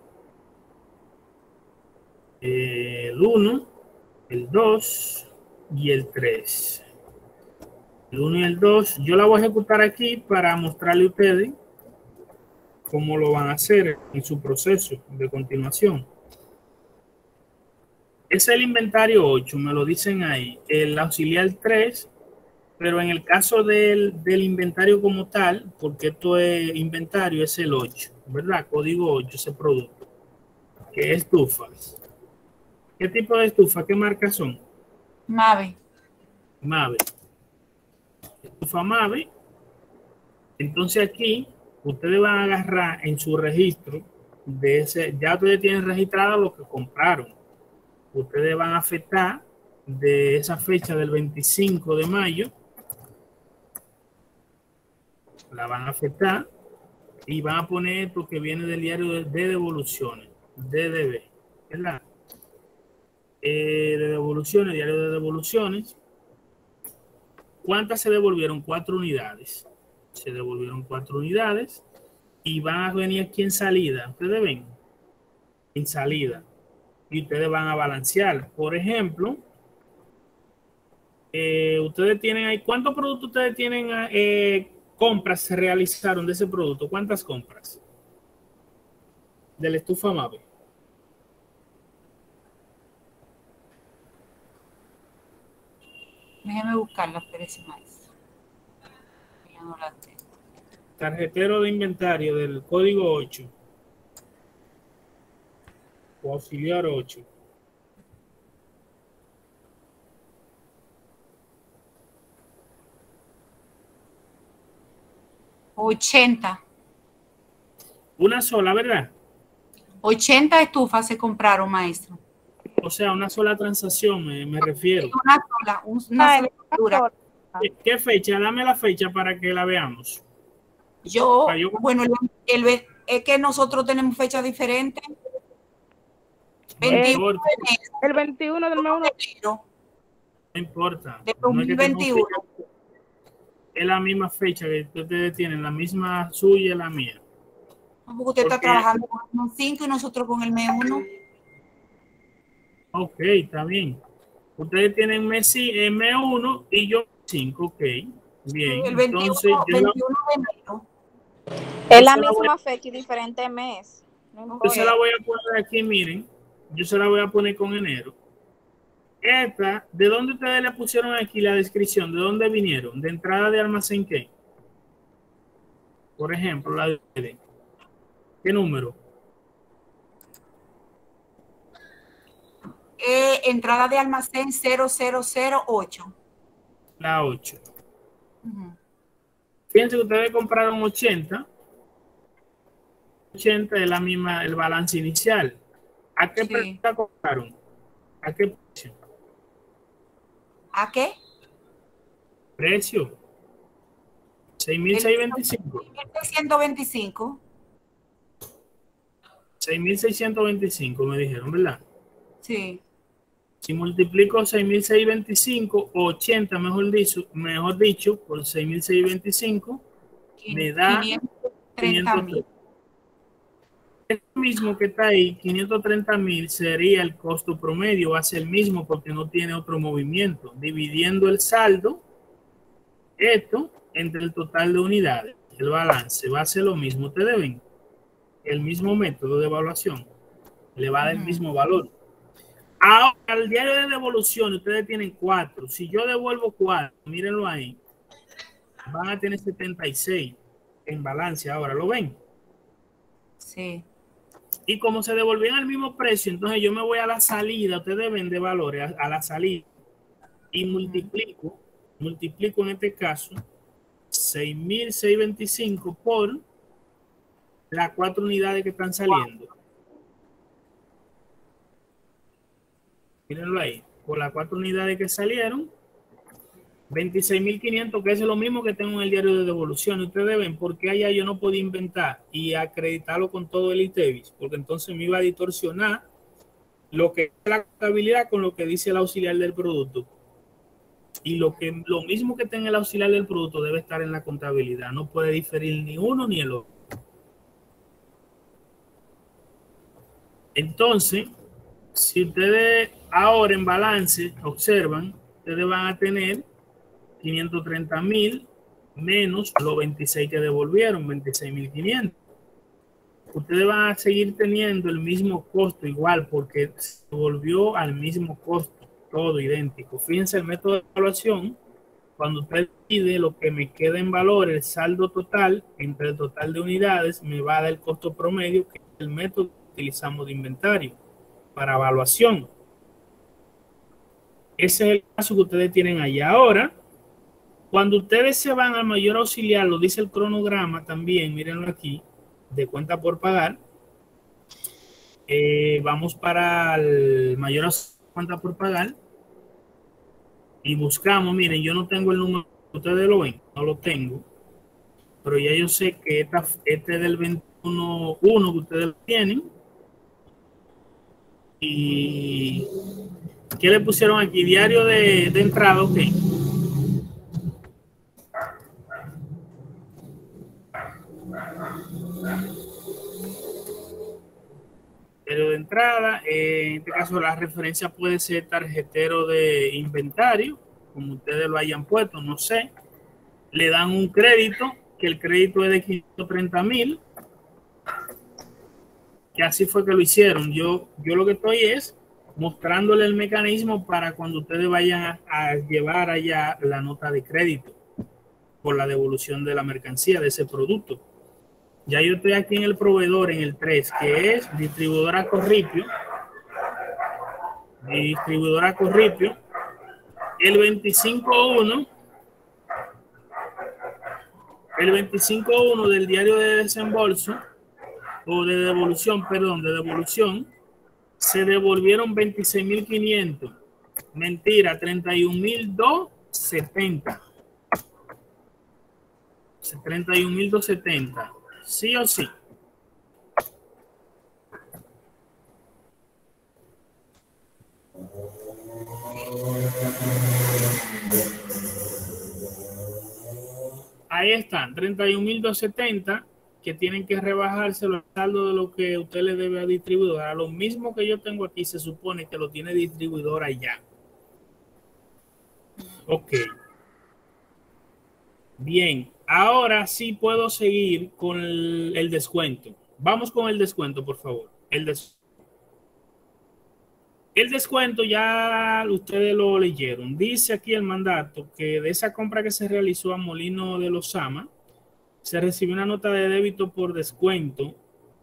Eh, el uno, el dos y el tres. El uno y el dos, yo la voy a ejecutar aquí para mostrarle a ustedes cómo lo van a hacer en su proceso de continuación. Es el inventario ocho, me lo dicen ahí. El auxiliar tres. Pero en el caso del, del inventario como tal, porque esto es inventario, es el ocho, ¿verdad? Código ocho, ese producto, que es estufas. ¿Qué tipo de estufa? ¿Qué marcas son? Mave. Mave. Estufa Mave. Entonces aquí, ustedes van a agarrar en su registro, de ese, ya ustedes tienen registrado lo que compraron. Ustedes van a afectar de esa fecha del veinticinco de mayo, la van a afectar y van a poner esto que viene del diario de, de devoluciones, D D B, ¿verdad? eh, de devoluciones, diario de devoluciones. ¿Cuántas se devolvieron? Cuatro unidades. Se devolvieron cuatro unidades y van a venir aquí en salida. Ustedes ven, en salida. Y ustedes van a balancear. Por ejemplo, eh, ustedes tienen ahí, ¿cuántos productos ustedes tienen? Eh, compras se realizaron de ese producto. ¿Cuántas compras? De la estufa Mave. Déjeme buscarla, espérese más. Ya no la tengo. Tarjetero de inventario del código ocho. O auxiliar ocho. ochenta. Una sola, ¿verdad? ochenta estufas se compraron, maestro. O sea, una sola transacción, me, me refiero. Una sola, una Ah, sola factura. ¿Qué, qué fecha? Dame la fecha para que la veamos. Yo, Para yo- bueno, el, el- es que nosotros tenemos fechas diferentes. No veintiuno importa, de enero, El veintiuno del mes uno. de enero no importa. de No es que tenga dos mil veintiuno. fecha, es la misma fecha que ustedes tienen, la misma suya y la mía. Porque usted está Porque- trabajando con el mes cinco y nosotros con el mes uno. Ok, está bien. Ustedes tienen mes M uno y yo cinco, ok. Bien, El veintiuno, entonces yo la, veintiuno de enero. Es la se la voy misma fecha y diferente mes. No yo importa. se la voy a poner aquí, miren. Yo se la voy a poner con enero. Esta, ¿de dónde ustedes le pusieron aquí la descripción? ¿De dónde vinieron? ¿De entrada de almacén qué? Por ejemplo, la de... ¿Qué número? Eh, entrada de almacén cero cero cero ocho. La ocho. Ujú. Fíjense que ustedes compraron ochenta. ochenta es la misma, el balance inicial. ¿A qué Sí. precio la compraron? ¿A qué precio? ¿A qué? Precio. seis mil seiscientos veinticinco. seiscientos veinticinco. seis mil seiscientos veinticinco me dijeron, ¿verdad? Sí. Si multiplico seis mil seiscientos veinticinco, ochenta mejor dicho, mejor dicho, por seis mil seiscientos veinticinco, me da quinientos treinta mil. el mismo que está ahí, quinientos treinta mil sería el costo promedio, va a ser el mismo porque no tiene otro movimiento. Dividiendo el saldo, esto, entre el total de unidades, el balance va a ser lo mismo. Ustedes ven, el mismo método de evaluación le va a dar el Ujú. mismo valor. Ahora, al diario de devolución, ustedes tienen cuatro. Si yo devuelvo cuatro, mírenlo ahí, van a tener setenta y seis en balance. Ahora, ¿lo ven? Sí. Y como se devolvían al mismo precio, entonces yo me voy a la salida, ustedes ven de valores, a, a la salida, y multiplico, multiplico en este caso, seis mil seiscientos veinticinco por las cuatro unidades que están saliendo. Mírenlo ahí, por las cuatro unidades que salieron, veintiséis mil quinientos, que es lo mismo que tengo en el diario de devolución. Ustedes ven, porque allá yo no podía inventar y acreditarlo con todo el ITEVIS, porque entonces me iba a distorsionar lo que es la contabilidad con lo que dice el auxiliar del producto. Y lo que lo mismo que tenga el auxiliar del producto debe estar en la contabilidad. No puede diferir ni uno ni el otro. Entonces, si ustedes ahora en balance observan, ustedes van a tener quinientos treinta mil menos los veintiséis que devolvieron, veintiséis mil quinientos. Ustedes van a seguir teniendo el mismo costo igual porque se volvió al mismo costo, todo idéntico. Fíjense el método de evaluación, cuando usted pide lo que me queda en valor, el saldo total entre el total de unidades, me va a dar el costo promedio, que es el método que utilizamos de inventario para evaluación. Ese es el caso que ustedes tienen allá. Ahora, cuando ustedes se van al mayor auxiliar, lo dice el cronograma también, mírenlo aquí, de cuenta por pagar. Eh, vamos para el mayor auxiliar de cuenta por pagar y buscamos, miren, yo no tengo el número, ustedes lo ven, no lo tengo, pero ya yo sé que esta, este es del veintiuno punto uno que ustedes tienen y ¿Qué le pusieron aquí? Diario de, de entrada, ok. Diario de entrada, eh, en este caso la referencia puede ser tarjetero de inventario, como ustedes lo hayan puesto, no sé. Le dan un crédito, que el crédito es de quinientos treinta mil, que así fue que lo hicieron. Yo, yo lo que estoy es mostrándole el mecanismo para cuando ustedes vayan a, a llevar allá la nota de crédito por la devolución de la mercancía de ese producto. Ya yo estoy aquí en el proveedor, en el tres, que es distribuidora Corripio. Distribuidora Corripio. El veinticinco uno. El veinticinco uno del diario de desembolso, o de devolución, perdón, de devolución, se devolvieron veintiséis mil quinientos. Mentira, treinta y un mil doscientos setenta. treinta y un mil doscientos setenta. Sí o sí. Ahí están, treinta y un mil doscientos setenta, que tienen que rebajarse los saldos de lo que usted le debe a distribuidora. Lo mismo que yo tengo aquí, se supone que lo tiene distribuidora allá. Ok. Bien, ahora sí puedo seguir con el, el descuento. Vamos con el descuento, por favor. El, des el descuento ya ustedes lo leyeron. Dice aquí el mandato que de esa compra que se realizó a Molino de Lozama, se recibió una nota de débito por descuento,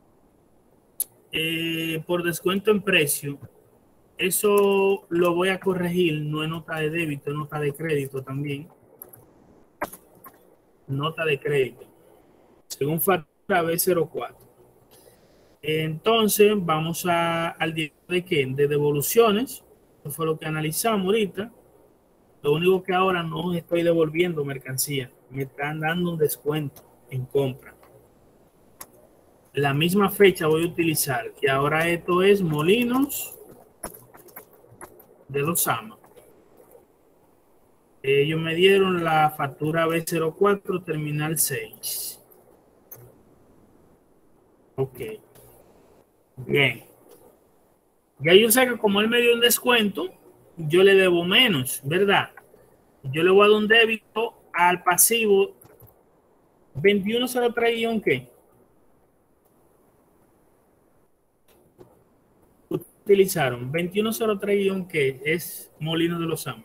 eh, por descuento en precio. Eso lo voy a corregir, no es nota de débito, es nota de crédito también. Nota de crédito, según factura B cero cuatro. Entonces, vamos a, al día de qué? De devoluciones. Eso fue lo que analizamos ahorita. Lo único que ahora no estoy devolviendo mercancía. Me están dando un descuento en compra. La misma fecha voy a utilizar, que ahora esto es Molinos de Lozama. Ellos me dieron la factura B cero cuatro terminal seis. Ok. Bien. Ya yo sé que como él me dio un descuento, yo le debo menos, ¿verdad? Yo le voy a dar un débito al pasivo veintiuno cero tres ¿qué? Utilizaron veintiuno cero tres ¿qué? Es Molino de Lozama.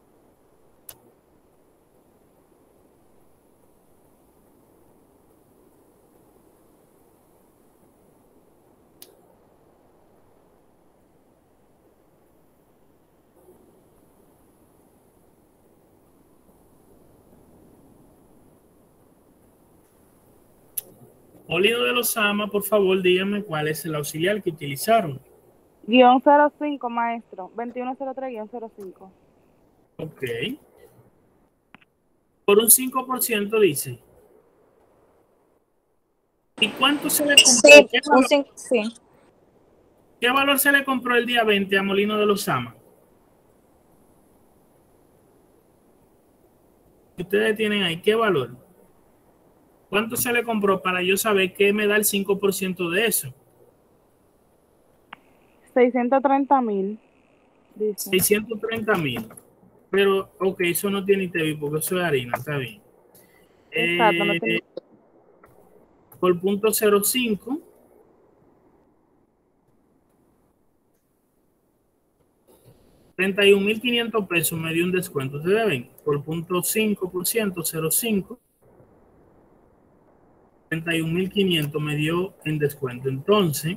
Molino de Lozama, por favor, díganme cuál es el auxiliar que utilizaron. Guión cero cinco, maestro. veintiuno cero tres guión cero cinco. Ok. Por un cinco por ciento dice. ¿Y cuánto se le compró? Sí, ¿Qué un valor, cinco, sí. ¿Qué valor se le compró el día veinte a Molino de Lozama? Ustedes tienen ahí, ¿qué valor? ¿Cuánto se le compró para yo saber qué me da el cinco por ciento de eso? seiscientos treinta mil. Dice. seiscientos treinta mil. Pero, ok, eso no tiene I T V I porque eso es harina, está bien. Exacto, no Eh, tiene... por punto cero cinco. treinta y un mil quinientos pesos me dio un descuento. Ustedes ven, por punto cinco por ciento, cero cinco. treinta y un mil quinientos me dio en descuento. Entonces,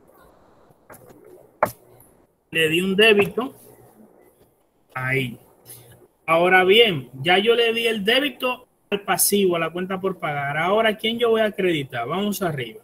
le di un débito ahí. Ahora bien, ya yo le di el débito al pasivo, a la cuenta por pagar. Ahora, ¿quién yo voy a acreditar? Vamos arriba.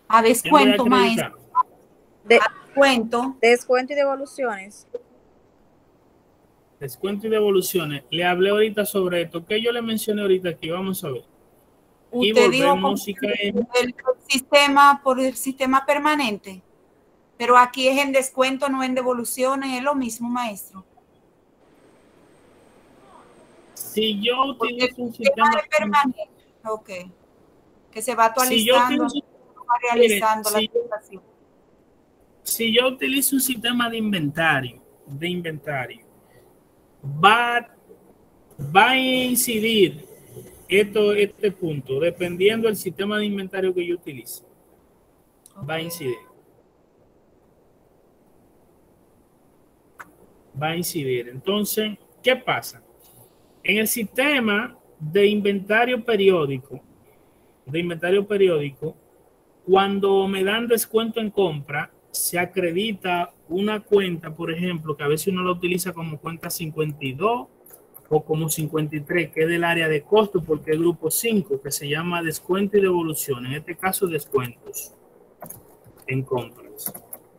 A descuento, maestro. De, A descuento. descuento y devoluciones. Descuento y devoluciones. Le hablé ahorita sobre esto. Que yo le mencioné ahorita aquí. Vamos a ver. Y Usted dijo volvemos y caemos. el, el sistema por el sistema permanente. Pero aquí es en descuento, no en devoluciones. Es lo mismo, maestro. Si yo Porque utilizo el un sistema sistema es permanente. Ok. Que se va Si yo actualizando, utilizo, va realizando mire, la si- actualización. si yo utilizo un sistema de inventario, de inventario, va, va a incidir esto, este punto, dependiendo del sistema de inventario que yo utilice. Va a incidir. Va a incidir. Entonces, ¿qué pasa? En el sistema de inventario periódico, de inventario periódico, cuando me dan descuento en compra, se acredita una cuenta, por ejemplo, que a veces uno la utiliza como cuenta cincuenta y dos o como cincuenta y tres, que es del área de costo, porque es grupo cinco, que se llama descuento y devolución. En este caso, descuentos en compras.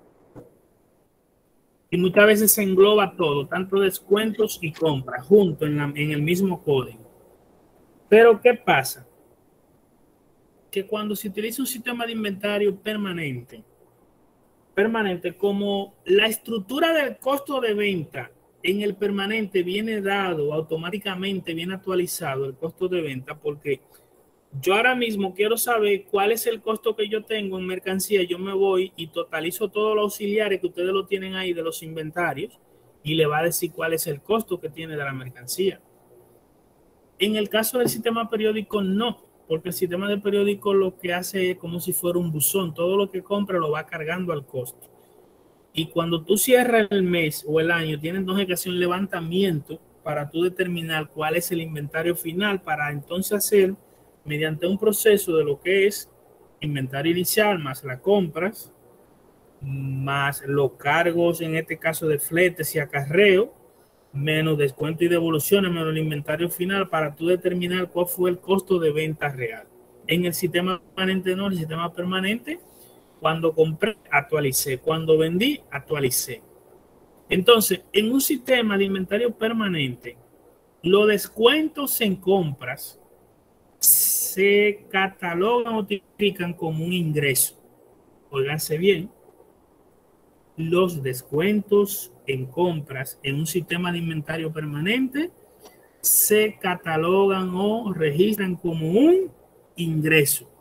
Y muchas veces se engloba todo, tanto descuentos y compras, junto en, la, en el mismo código. Pero, ¿qué pasa? Que cuando se utiliza un sistema de inventario permanente, permanente, como la estructura del costo de venta en el permanente viene dado automáticamente, viene actualizado el costo de venta, porque yo ahora mismo quiero saber cuál es el costo que yo tengo en mercancía. Yo me voy y totalizo todos los auxiliares que ustedes lo tienen ahí de los inventarios y le va a decir cuál es el costo que tiene de la mercancía. En el caso del sistema periódico, no, porque el sistema de periódico lo que hace es como si fuera un buzón. Todo lo que compra lo va cargando al costo. Y cuando tú cierras el mes o el año, tienes entonces que hacer un levantamiento para tú determinar cuál es el inventario final, para entonces hacer, mediante un proceso de lo que es inventario inicial, más las compras, más los cargos, en este caso de fletes y acarreo, menos descuento y devoluciones, menos el inventario final, para tú determinar cuál fue el costo de venta real. En el sistema permanente no, el sistema permanente, cuando compré, actualicé. Cuando vendí, actualicé. Entonces, en un sistema de inventario permanente, los descuentos en compras se catalogan o tipifican como un ingreso. Óiganse bien. Los descuentos en compras en un sistema de inventario permanente se catalogan o registran como un ingreso.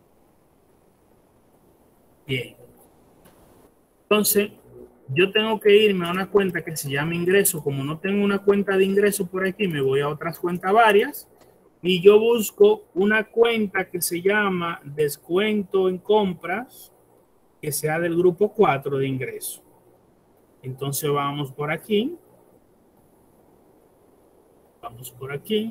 Bien. Entonces, yo tengo que irme a una cuenta que se llama ingreso. Como no tengo una cuenta de ingreso por aquí, me voy a otras cuentas varias y yo busco una cuenta que se llama descuento en compras, que sea del grupo cuatro de ingreso. Entonces vamos por aquí. Vamos por aquí.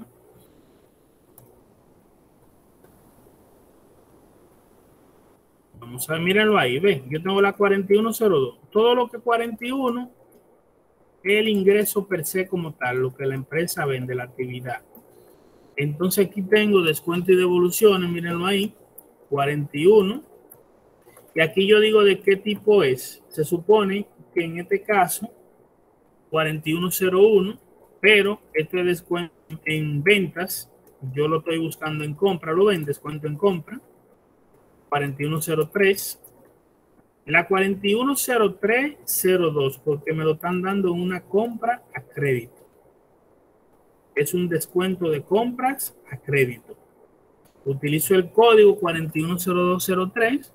Vamos a ver, mírenlo ahí, ve. Yo tengo la cuarenta y uno cero dos. Todo lo que cuarenta y uno es el ingreso per se como tal, lo que la empresa vende, la actividad. Entonces aquí tengo descuento y devoluciones, mírenlo ahí, cuarenta y uno. Y aquí yo digo de qué tipo es. Se supone que en este caso, cuarenta y uno cero uno, pero este descuento en ventas, yo lo estoy buscando en compra, lo ven, descuento en compra. cuarenta y uno cero tres, la cuarenta y uno cero tres cero dos, porque me lo están dando en una compra a crédito. Es un descuento de compras a crédito. Utilizo el código cuarenta y uno cero dos cero tres.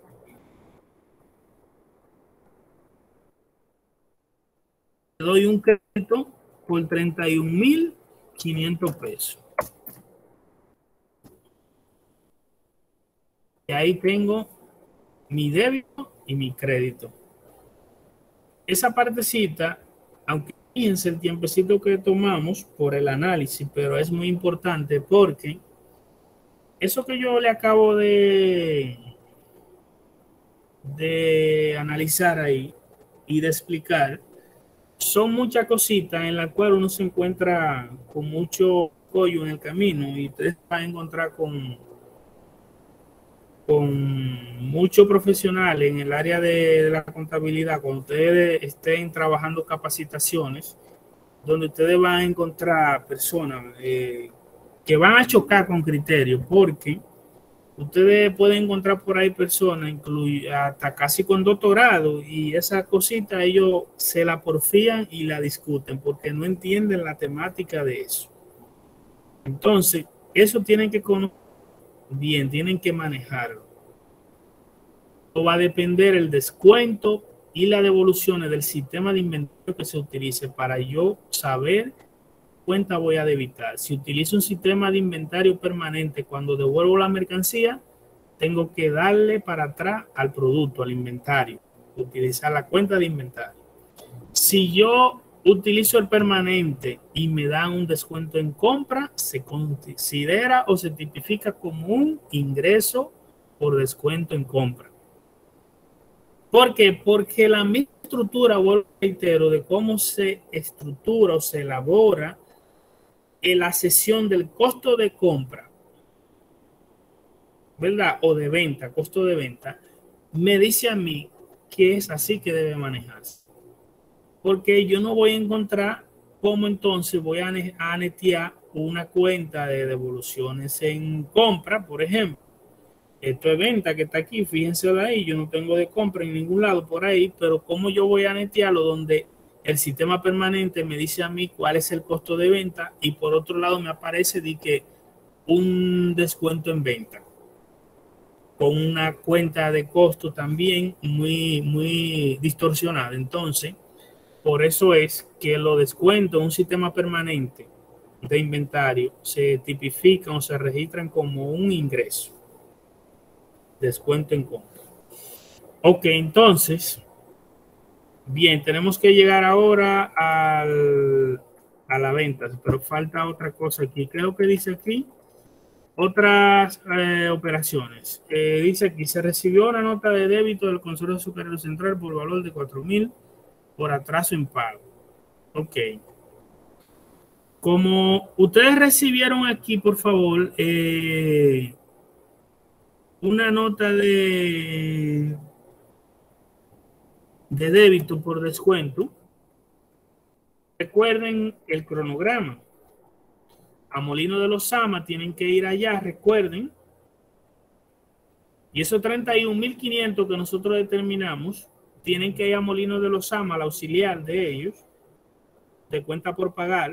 Le doy un crédito por treinta y un mil quinientos pesos. Y ahí tengo mi débito y mi crédito. Esa partecita, aunque fíjense el tiempecito que tomamos por el análisis, pero es muy importante porque eso que yo le acabo de, de analizar ahí y de explicar, son muchas cositas en las cuales uno se encuentra con mucho pollo en el camino y ustedes van a encontrar con con muchos profesionales en el área de, de la contabilidad, cuando ustedes estén trabajando capacitaciones, donde ustedes van a encontrar personas eh, que van a chocar con criterios, porque ustedes pueden encontrar por ahí personas, incluye, hasta casi con doctorado, y esa cosita ellos se la porfían y la discuten porque no entienden la temática de eso. Entonces, eso tienen que conocer bien, tienen que manejarlo. Todo va a depender el descuento y las devoluciones del sistema de inventario que se utilice para yo saber cuenta voy a debitar. Si utilizo un sistema de inventario permanente, cuando devuelvo la mercancía, tengo que darle para atrás al producto, al inventario, utilizar la cuenta de inventario. Si yo utilizo el permanente y me dan un descuento en compra, se considera o se tipifica como un ingreso por descuento en compra. ¿Por qué? Porque la misma estructura, vuelvo a reitero, de cómo se estructura o se elabora en la sesión del costo de compra, ¿verdad? O de venta, costo de venta, me dice a mí que es así que debe manejarse. Porque yo no voy a encontrar cómo entonces voy a, a netear una cuenta de devoluciones en compra, por ejemplo. Esto es venta que está aquí, fíjense de ahí, yo no tengo de compra en ningún lado por ahí, pero cómo yo voy a netearlo donde el sistema permanente me dice a mí cuál es el costo de venta y por otro lado me aparece de que un descuento en venta con una cuenta de costo también muy, muy distorsionada. Entonces, por eso es que los descuentos en un sistema permanente de inventario se tipifican o se registran como un ingreso. Descuento en compra. Ok, entonces, bien, tenemos que llegar ahora al, a la venta, pero falta otra cosa aquí. Creo que dice aquí otras eh, operaciones. Eh, dice aquí, se recibió una nota de débito del Consorcio Azucarero Central por valor de cuatro mil por atraso en pago. Ok. Como ustedes recibieron aquí, por favor, eh, una nota de, de débito por descuento, recuerden el cronograma. A Molino de los Sama tienen que ir allá, recuerden. Y esos treinta y un mil quinientos que nosotros determinamos, tienen que ir a Molino de los Sama, al auxiliar de ellos, de cuenta por pagar.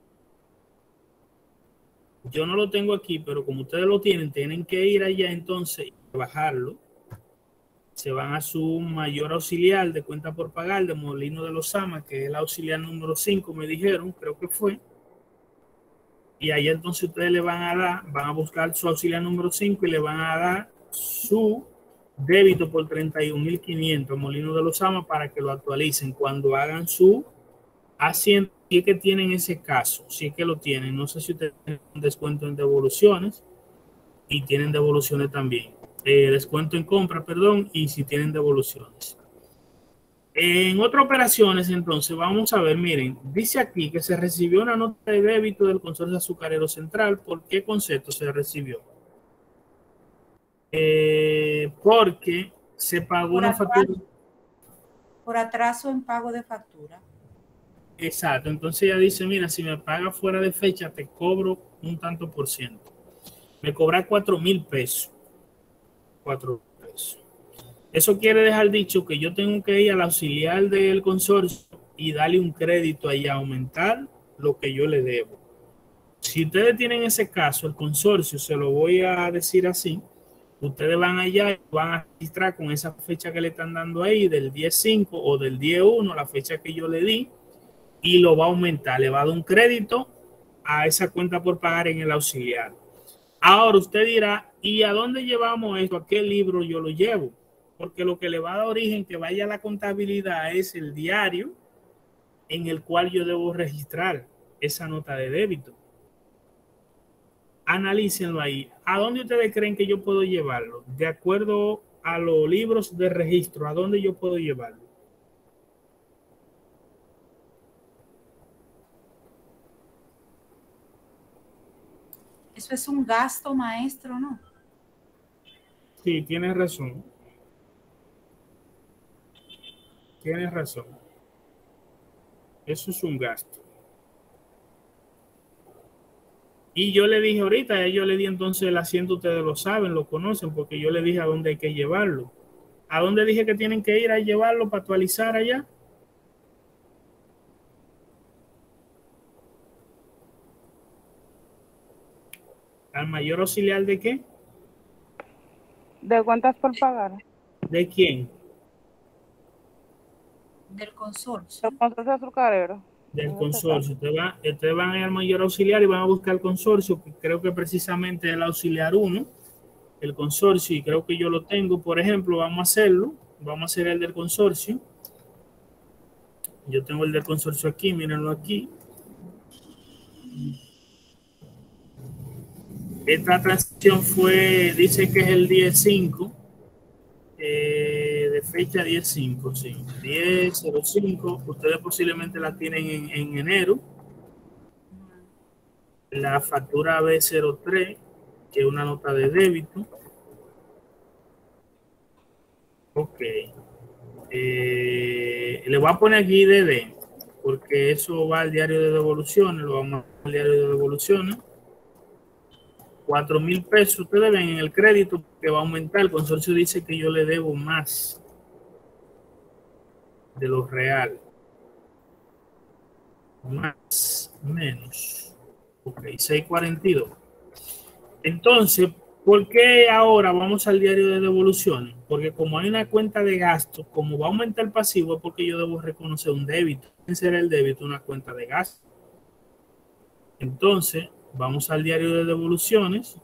Yo no lo tengo aquí, pero como ustedes lo tienen, tienen que ir allá entonces y bajarlo. Se van a su mayor auxiliar de cuenta por pagar de Molino de los Sama, que es el auxiliar número cinco, me dijeron, creo que fue. Y ahí entonces ustedes le van a dar, van a buscar su auxiliar número cinco y le van a dar su débito por treinta y un mil quinientos Molino de los Sama para que lo actualicen cuando hagan su hacienda. Si es que tienen ese caso, si es que lo tienen, no sé si ustedes tienen descuento en devoluciones y tienen devoluciones también, eh, descuento en compra, perdón, y si tienen devoluciones. En otras operaciones, entonces, vamos a ver, miren, dice aquí que se recibió una nota de débito del Consorcio Azucarero Central. ¿Por qué concepto se recibió? Eh, porque se pagó Por una atraso, factura. por atraso en pago de factura. Exacto, entonces ella dice, mira, si me paga fuera de fecha, te cobro un tanto por ciento. Me cobra cuatro mil pesos. Cuatro pesos. Eso quiere dejar dicho que yo tengo que ir al auxiliar del consorcio y darle un crédito ahí, aumentar lo que yo le debo. Si ustedes tienen ese caso, el consorcio, se lo voy a decir así, ustedes van allá y van a registrar con esa fecha que le están dando ahí, del diez cinco o del diez uno, la fecha que yo le di, y lo va a aumentar, le va a dar un crédito a esa cuenta por pagar en el auxiliar. Ahora usted dirá, ¿y a dónde llevamos esto? ¿A qué libro yo lo llevo? Porque lo que le va a dar origen que vaya a la contabilidad es el diario en el cual yo debo registrar esa nota de débito. Analícenlo ahí. ¿A dónde ustedes creen que yo puedo llevarlo? De acuerdo a los libros de registro, ¿a dónde yo puedo llevarlo? Eso es un gasto, maestro, ¿no? Sí, tienes razón. Tienes razón. Eso es un gasto. Y yo le dije ahorita, yo le di entonces el asiento, ustedes lo saben, lo conocen, porque yo le dije a dónde hay que llevarlo. ¿A dónde dije que tienen que ir a llevarlo para actualizar allá? ¿Al mayor auxiliar de qué? ¿De cuentas por pagar? ¿De quién? Del consorcio. ¿De consorcio azucarero? Del consorcio. Ustedes van, ustedes van al mayor auxiliar y van a buscar el consorcio, que creo que precisamente es el auxiliar uno, el consorcio, y creo que yo lo tengo. Por ejemplo, vamos a hacerlo. Vamos a hacer el del consorcio. Yo tengo el del consorcio aquí, mírenlo aquí. Esta transacción fue, dice que es el diez cinco, eh, de fecha diez cinco, sí, diez cero cinco. Ustedes posiblemente la tienen en, en enero. La factura B cero tres, que es una nota de débito. Ok. Eh, le voy a poner aquí D D, porque eso va al diario de devoluciones, lo vamos al diario de devoluciones. Cuatro mil pesos ustedes ven en el crédito que va a aumentar. El consorcio dice que yo le debo más de lo real. Más, menos. Ok, seiscientos cuarenta y dos. Entonces, ¿por qué ahora vamos al diario de devoluciones? Porque como hay una cuenta de gasto, como va a aumentar el pasivo, es porque yo debo reconocer un débito. ¿Quién será el débito? Una cuenta de gasto. Entonces, vamos al diario de devoluciones,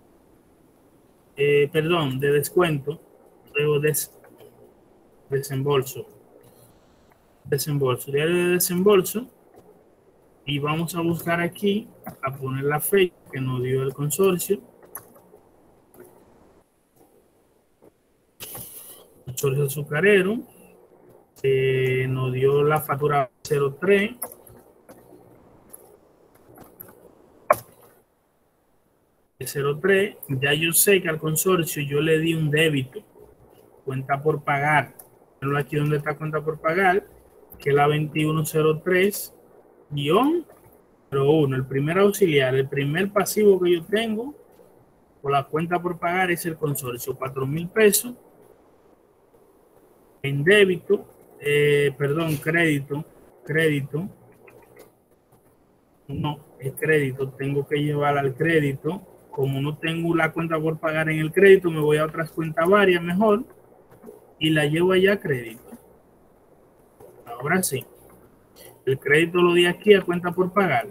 eh, perdón, de descuento, luego des, desembolso, desembolso, diario de desembolso, y vamos a buscar aquí, a poner la fecha que nos dio el consorcio, consorcio azucarero, eh, nos dio la factura cero tres, cero tres, ya yo sé que al consorcio yo le di un débito, cuenta por pagar, pero aquí donde está cuenta por pagar, que es la veintiuno cero tres guión cero uno, el primer auxiliar, el primer pasivo que yo tengo por la cuenta por pagar es el consorcio, cuatro mil pesos en débito, eh, perdón, crédito, crédito, no, es crédito, tengo que llevar al crédito. Como no tengo la cuenta por pagar en el crédito, me voy a otras cuentas varias mejor y la llevo allá a crédito. Ahora sí. El crédito lo di aquí a cuenta por pagar.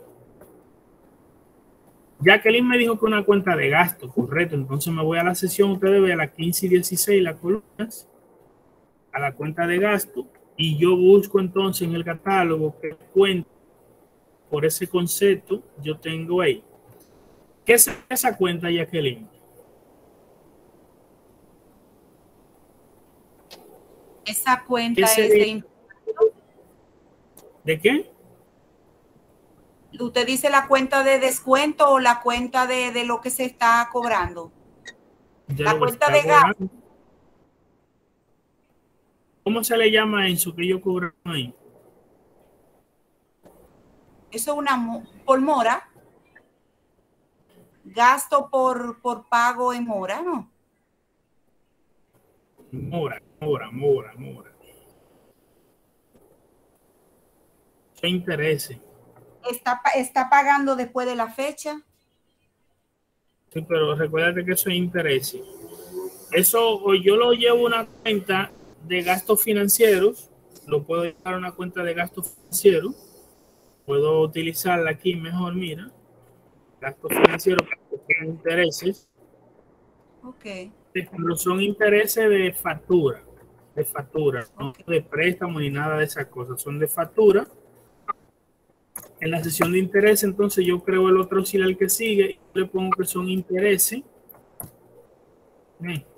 Jacqueline me dijo que una cuenta de gasto, correcto. Entonces me voy a la sesión, ustedes ven a la quince y dieciséis, las columnas, a la cuenta de gasto, y yo busco entonces en el catálogo qué cuenta por ese concepto yo tengo ahí. ¿Qué es esa cuenta, Jacqueline? Esa cuenta es de... de... ¿De qué? ¿Usted dice la cuenta de descuento o la cuenta de, de lo que se está cobrando? De la cuenta de gasto. ¿Cómo se le llama eso que yo cobro ahí? Eso es una por mora. Gasto por, por pago en mora, ¿no? Mora, mora, mora, mora. ¿Qué interés? Está, está pagando después de la fecha. Sí, pero recuérdate que eso es interés. Eso, o yo lo llevo a una cuenta de gastos financieros, lo puedo llevar a una cuenta de gastos financieros, puedo utilizarla aquí mejor, mira, gastos financieros que son intereses. Ok. Pero son intereses de factura, de factura, no okay. de préstamo ni nada de esas cosas, son de factura. En la sesión de interés, entonces yo creo el otro auxiliar que sigue, y le pongo que son intereses. Bien.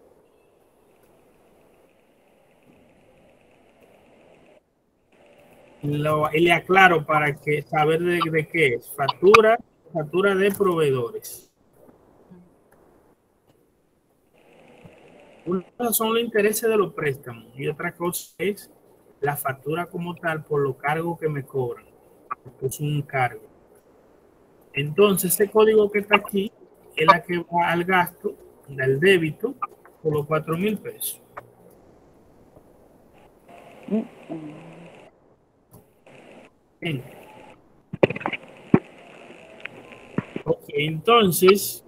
Lo, y le aclaro para que saber de, de qué es. Factura, factura de proveedores. Una cosa son los intereses de los préstamos y otra cosa es la factura como tal por los cargos que me cobran. Es un cargo. Entonces, ese código que está aquí es la que va al gasto del débito por los cuatro mil pesos. Bien. Ok, entonces,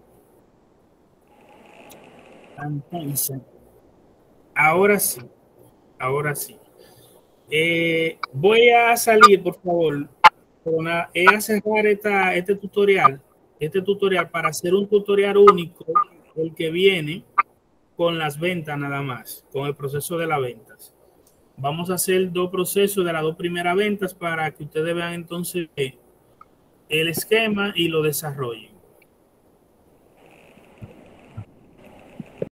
entonces, ahora sí, ahora sí. Eh, voy a salir, por favor, una, eh, a cerrar esta, este tutorial, este tutorial para hacer un tutorial único, el que viene con las ventas nada más, con el proceso de las ventas. Vamos a hacer dos procesos de las dos primeras ventas para que ustedes vean entonces el esquema y lo desarrollen.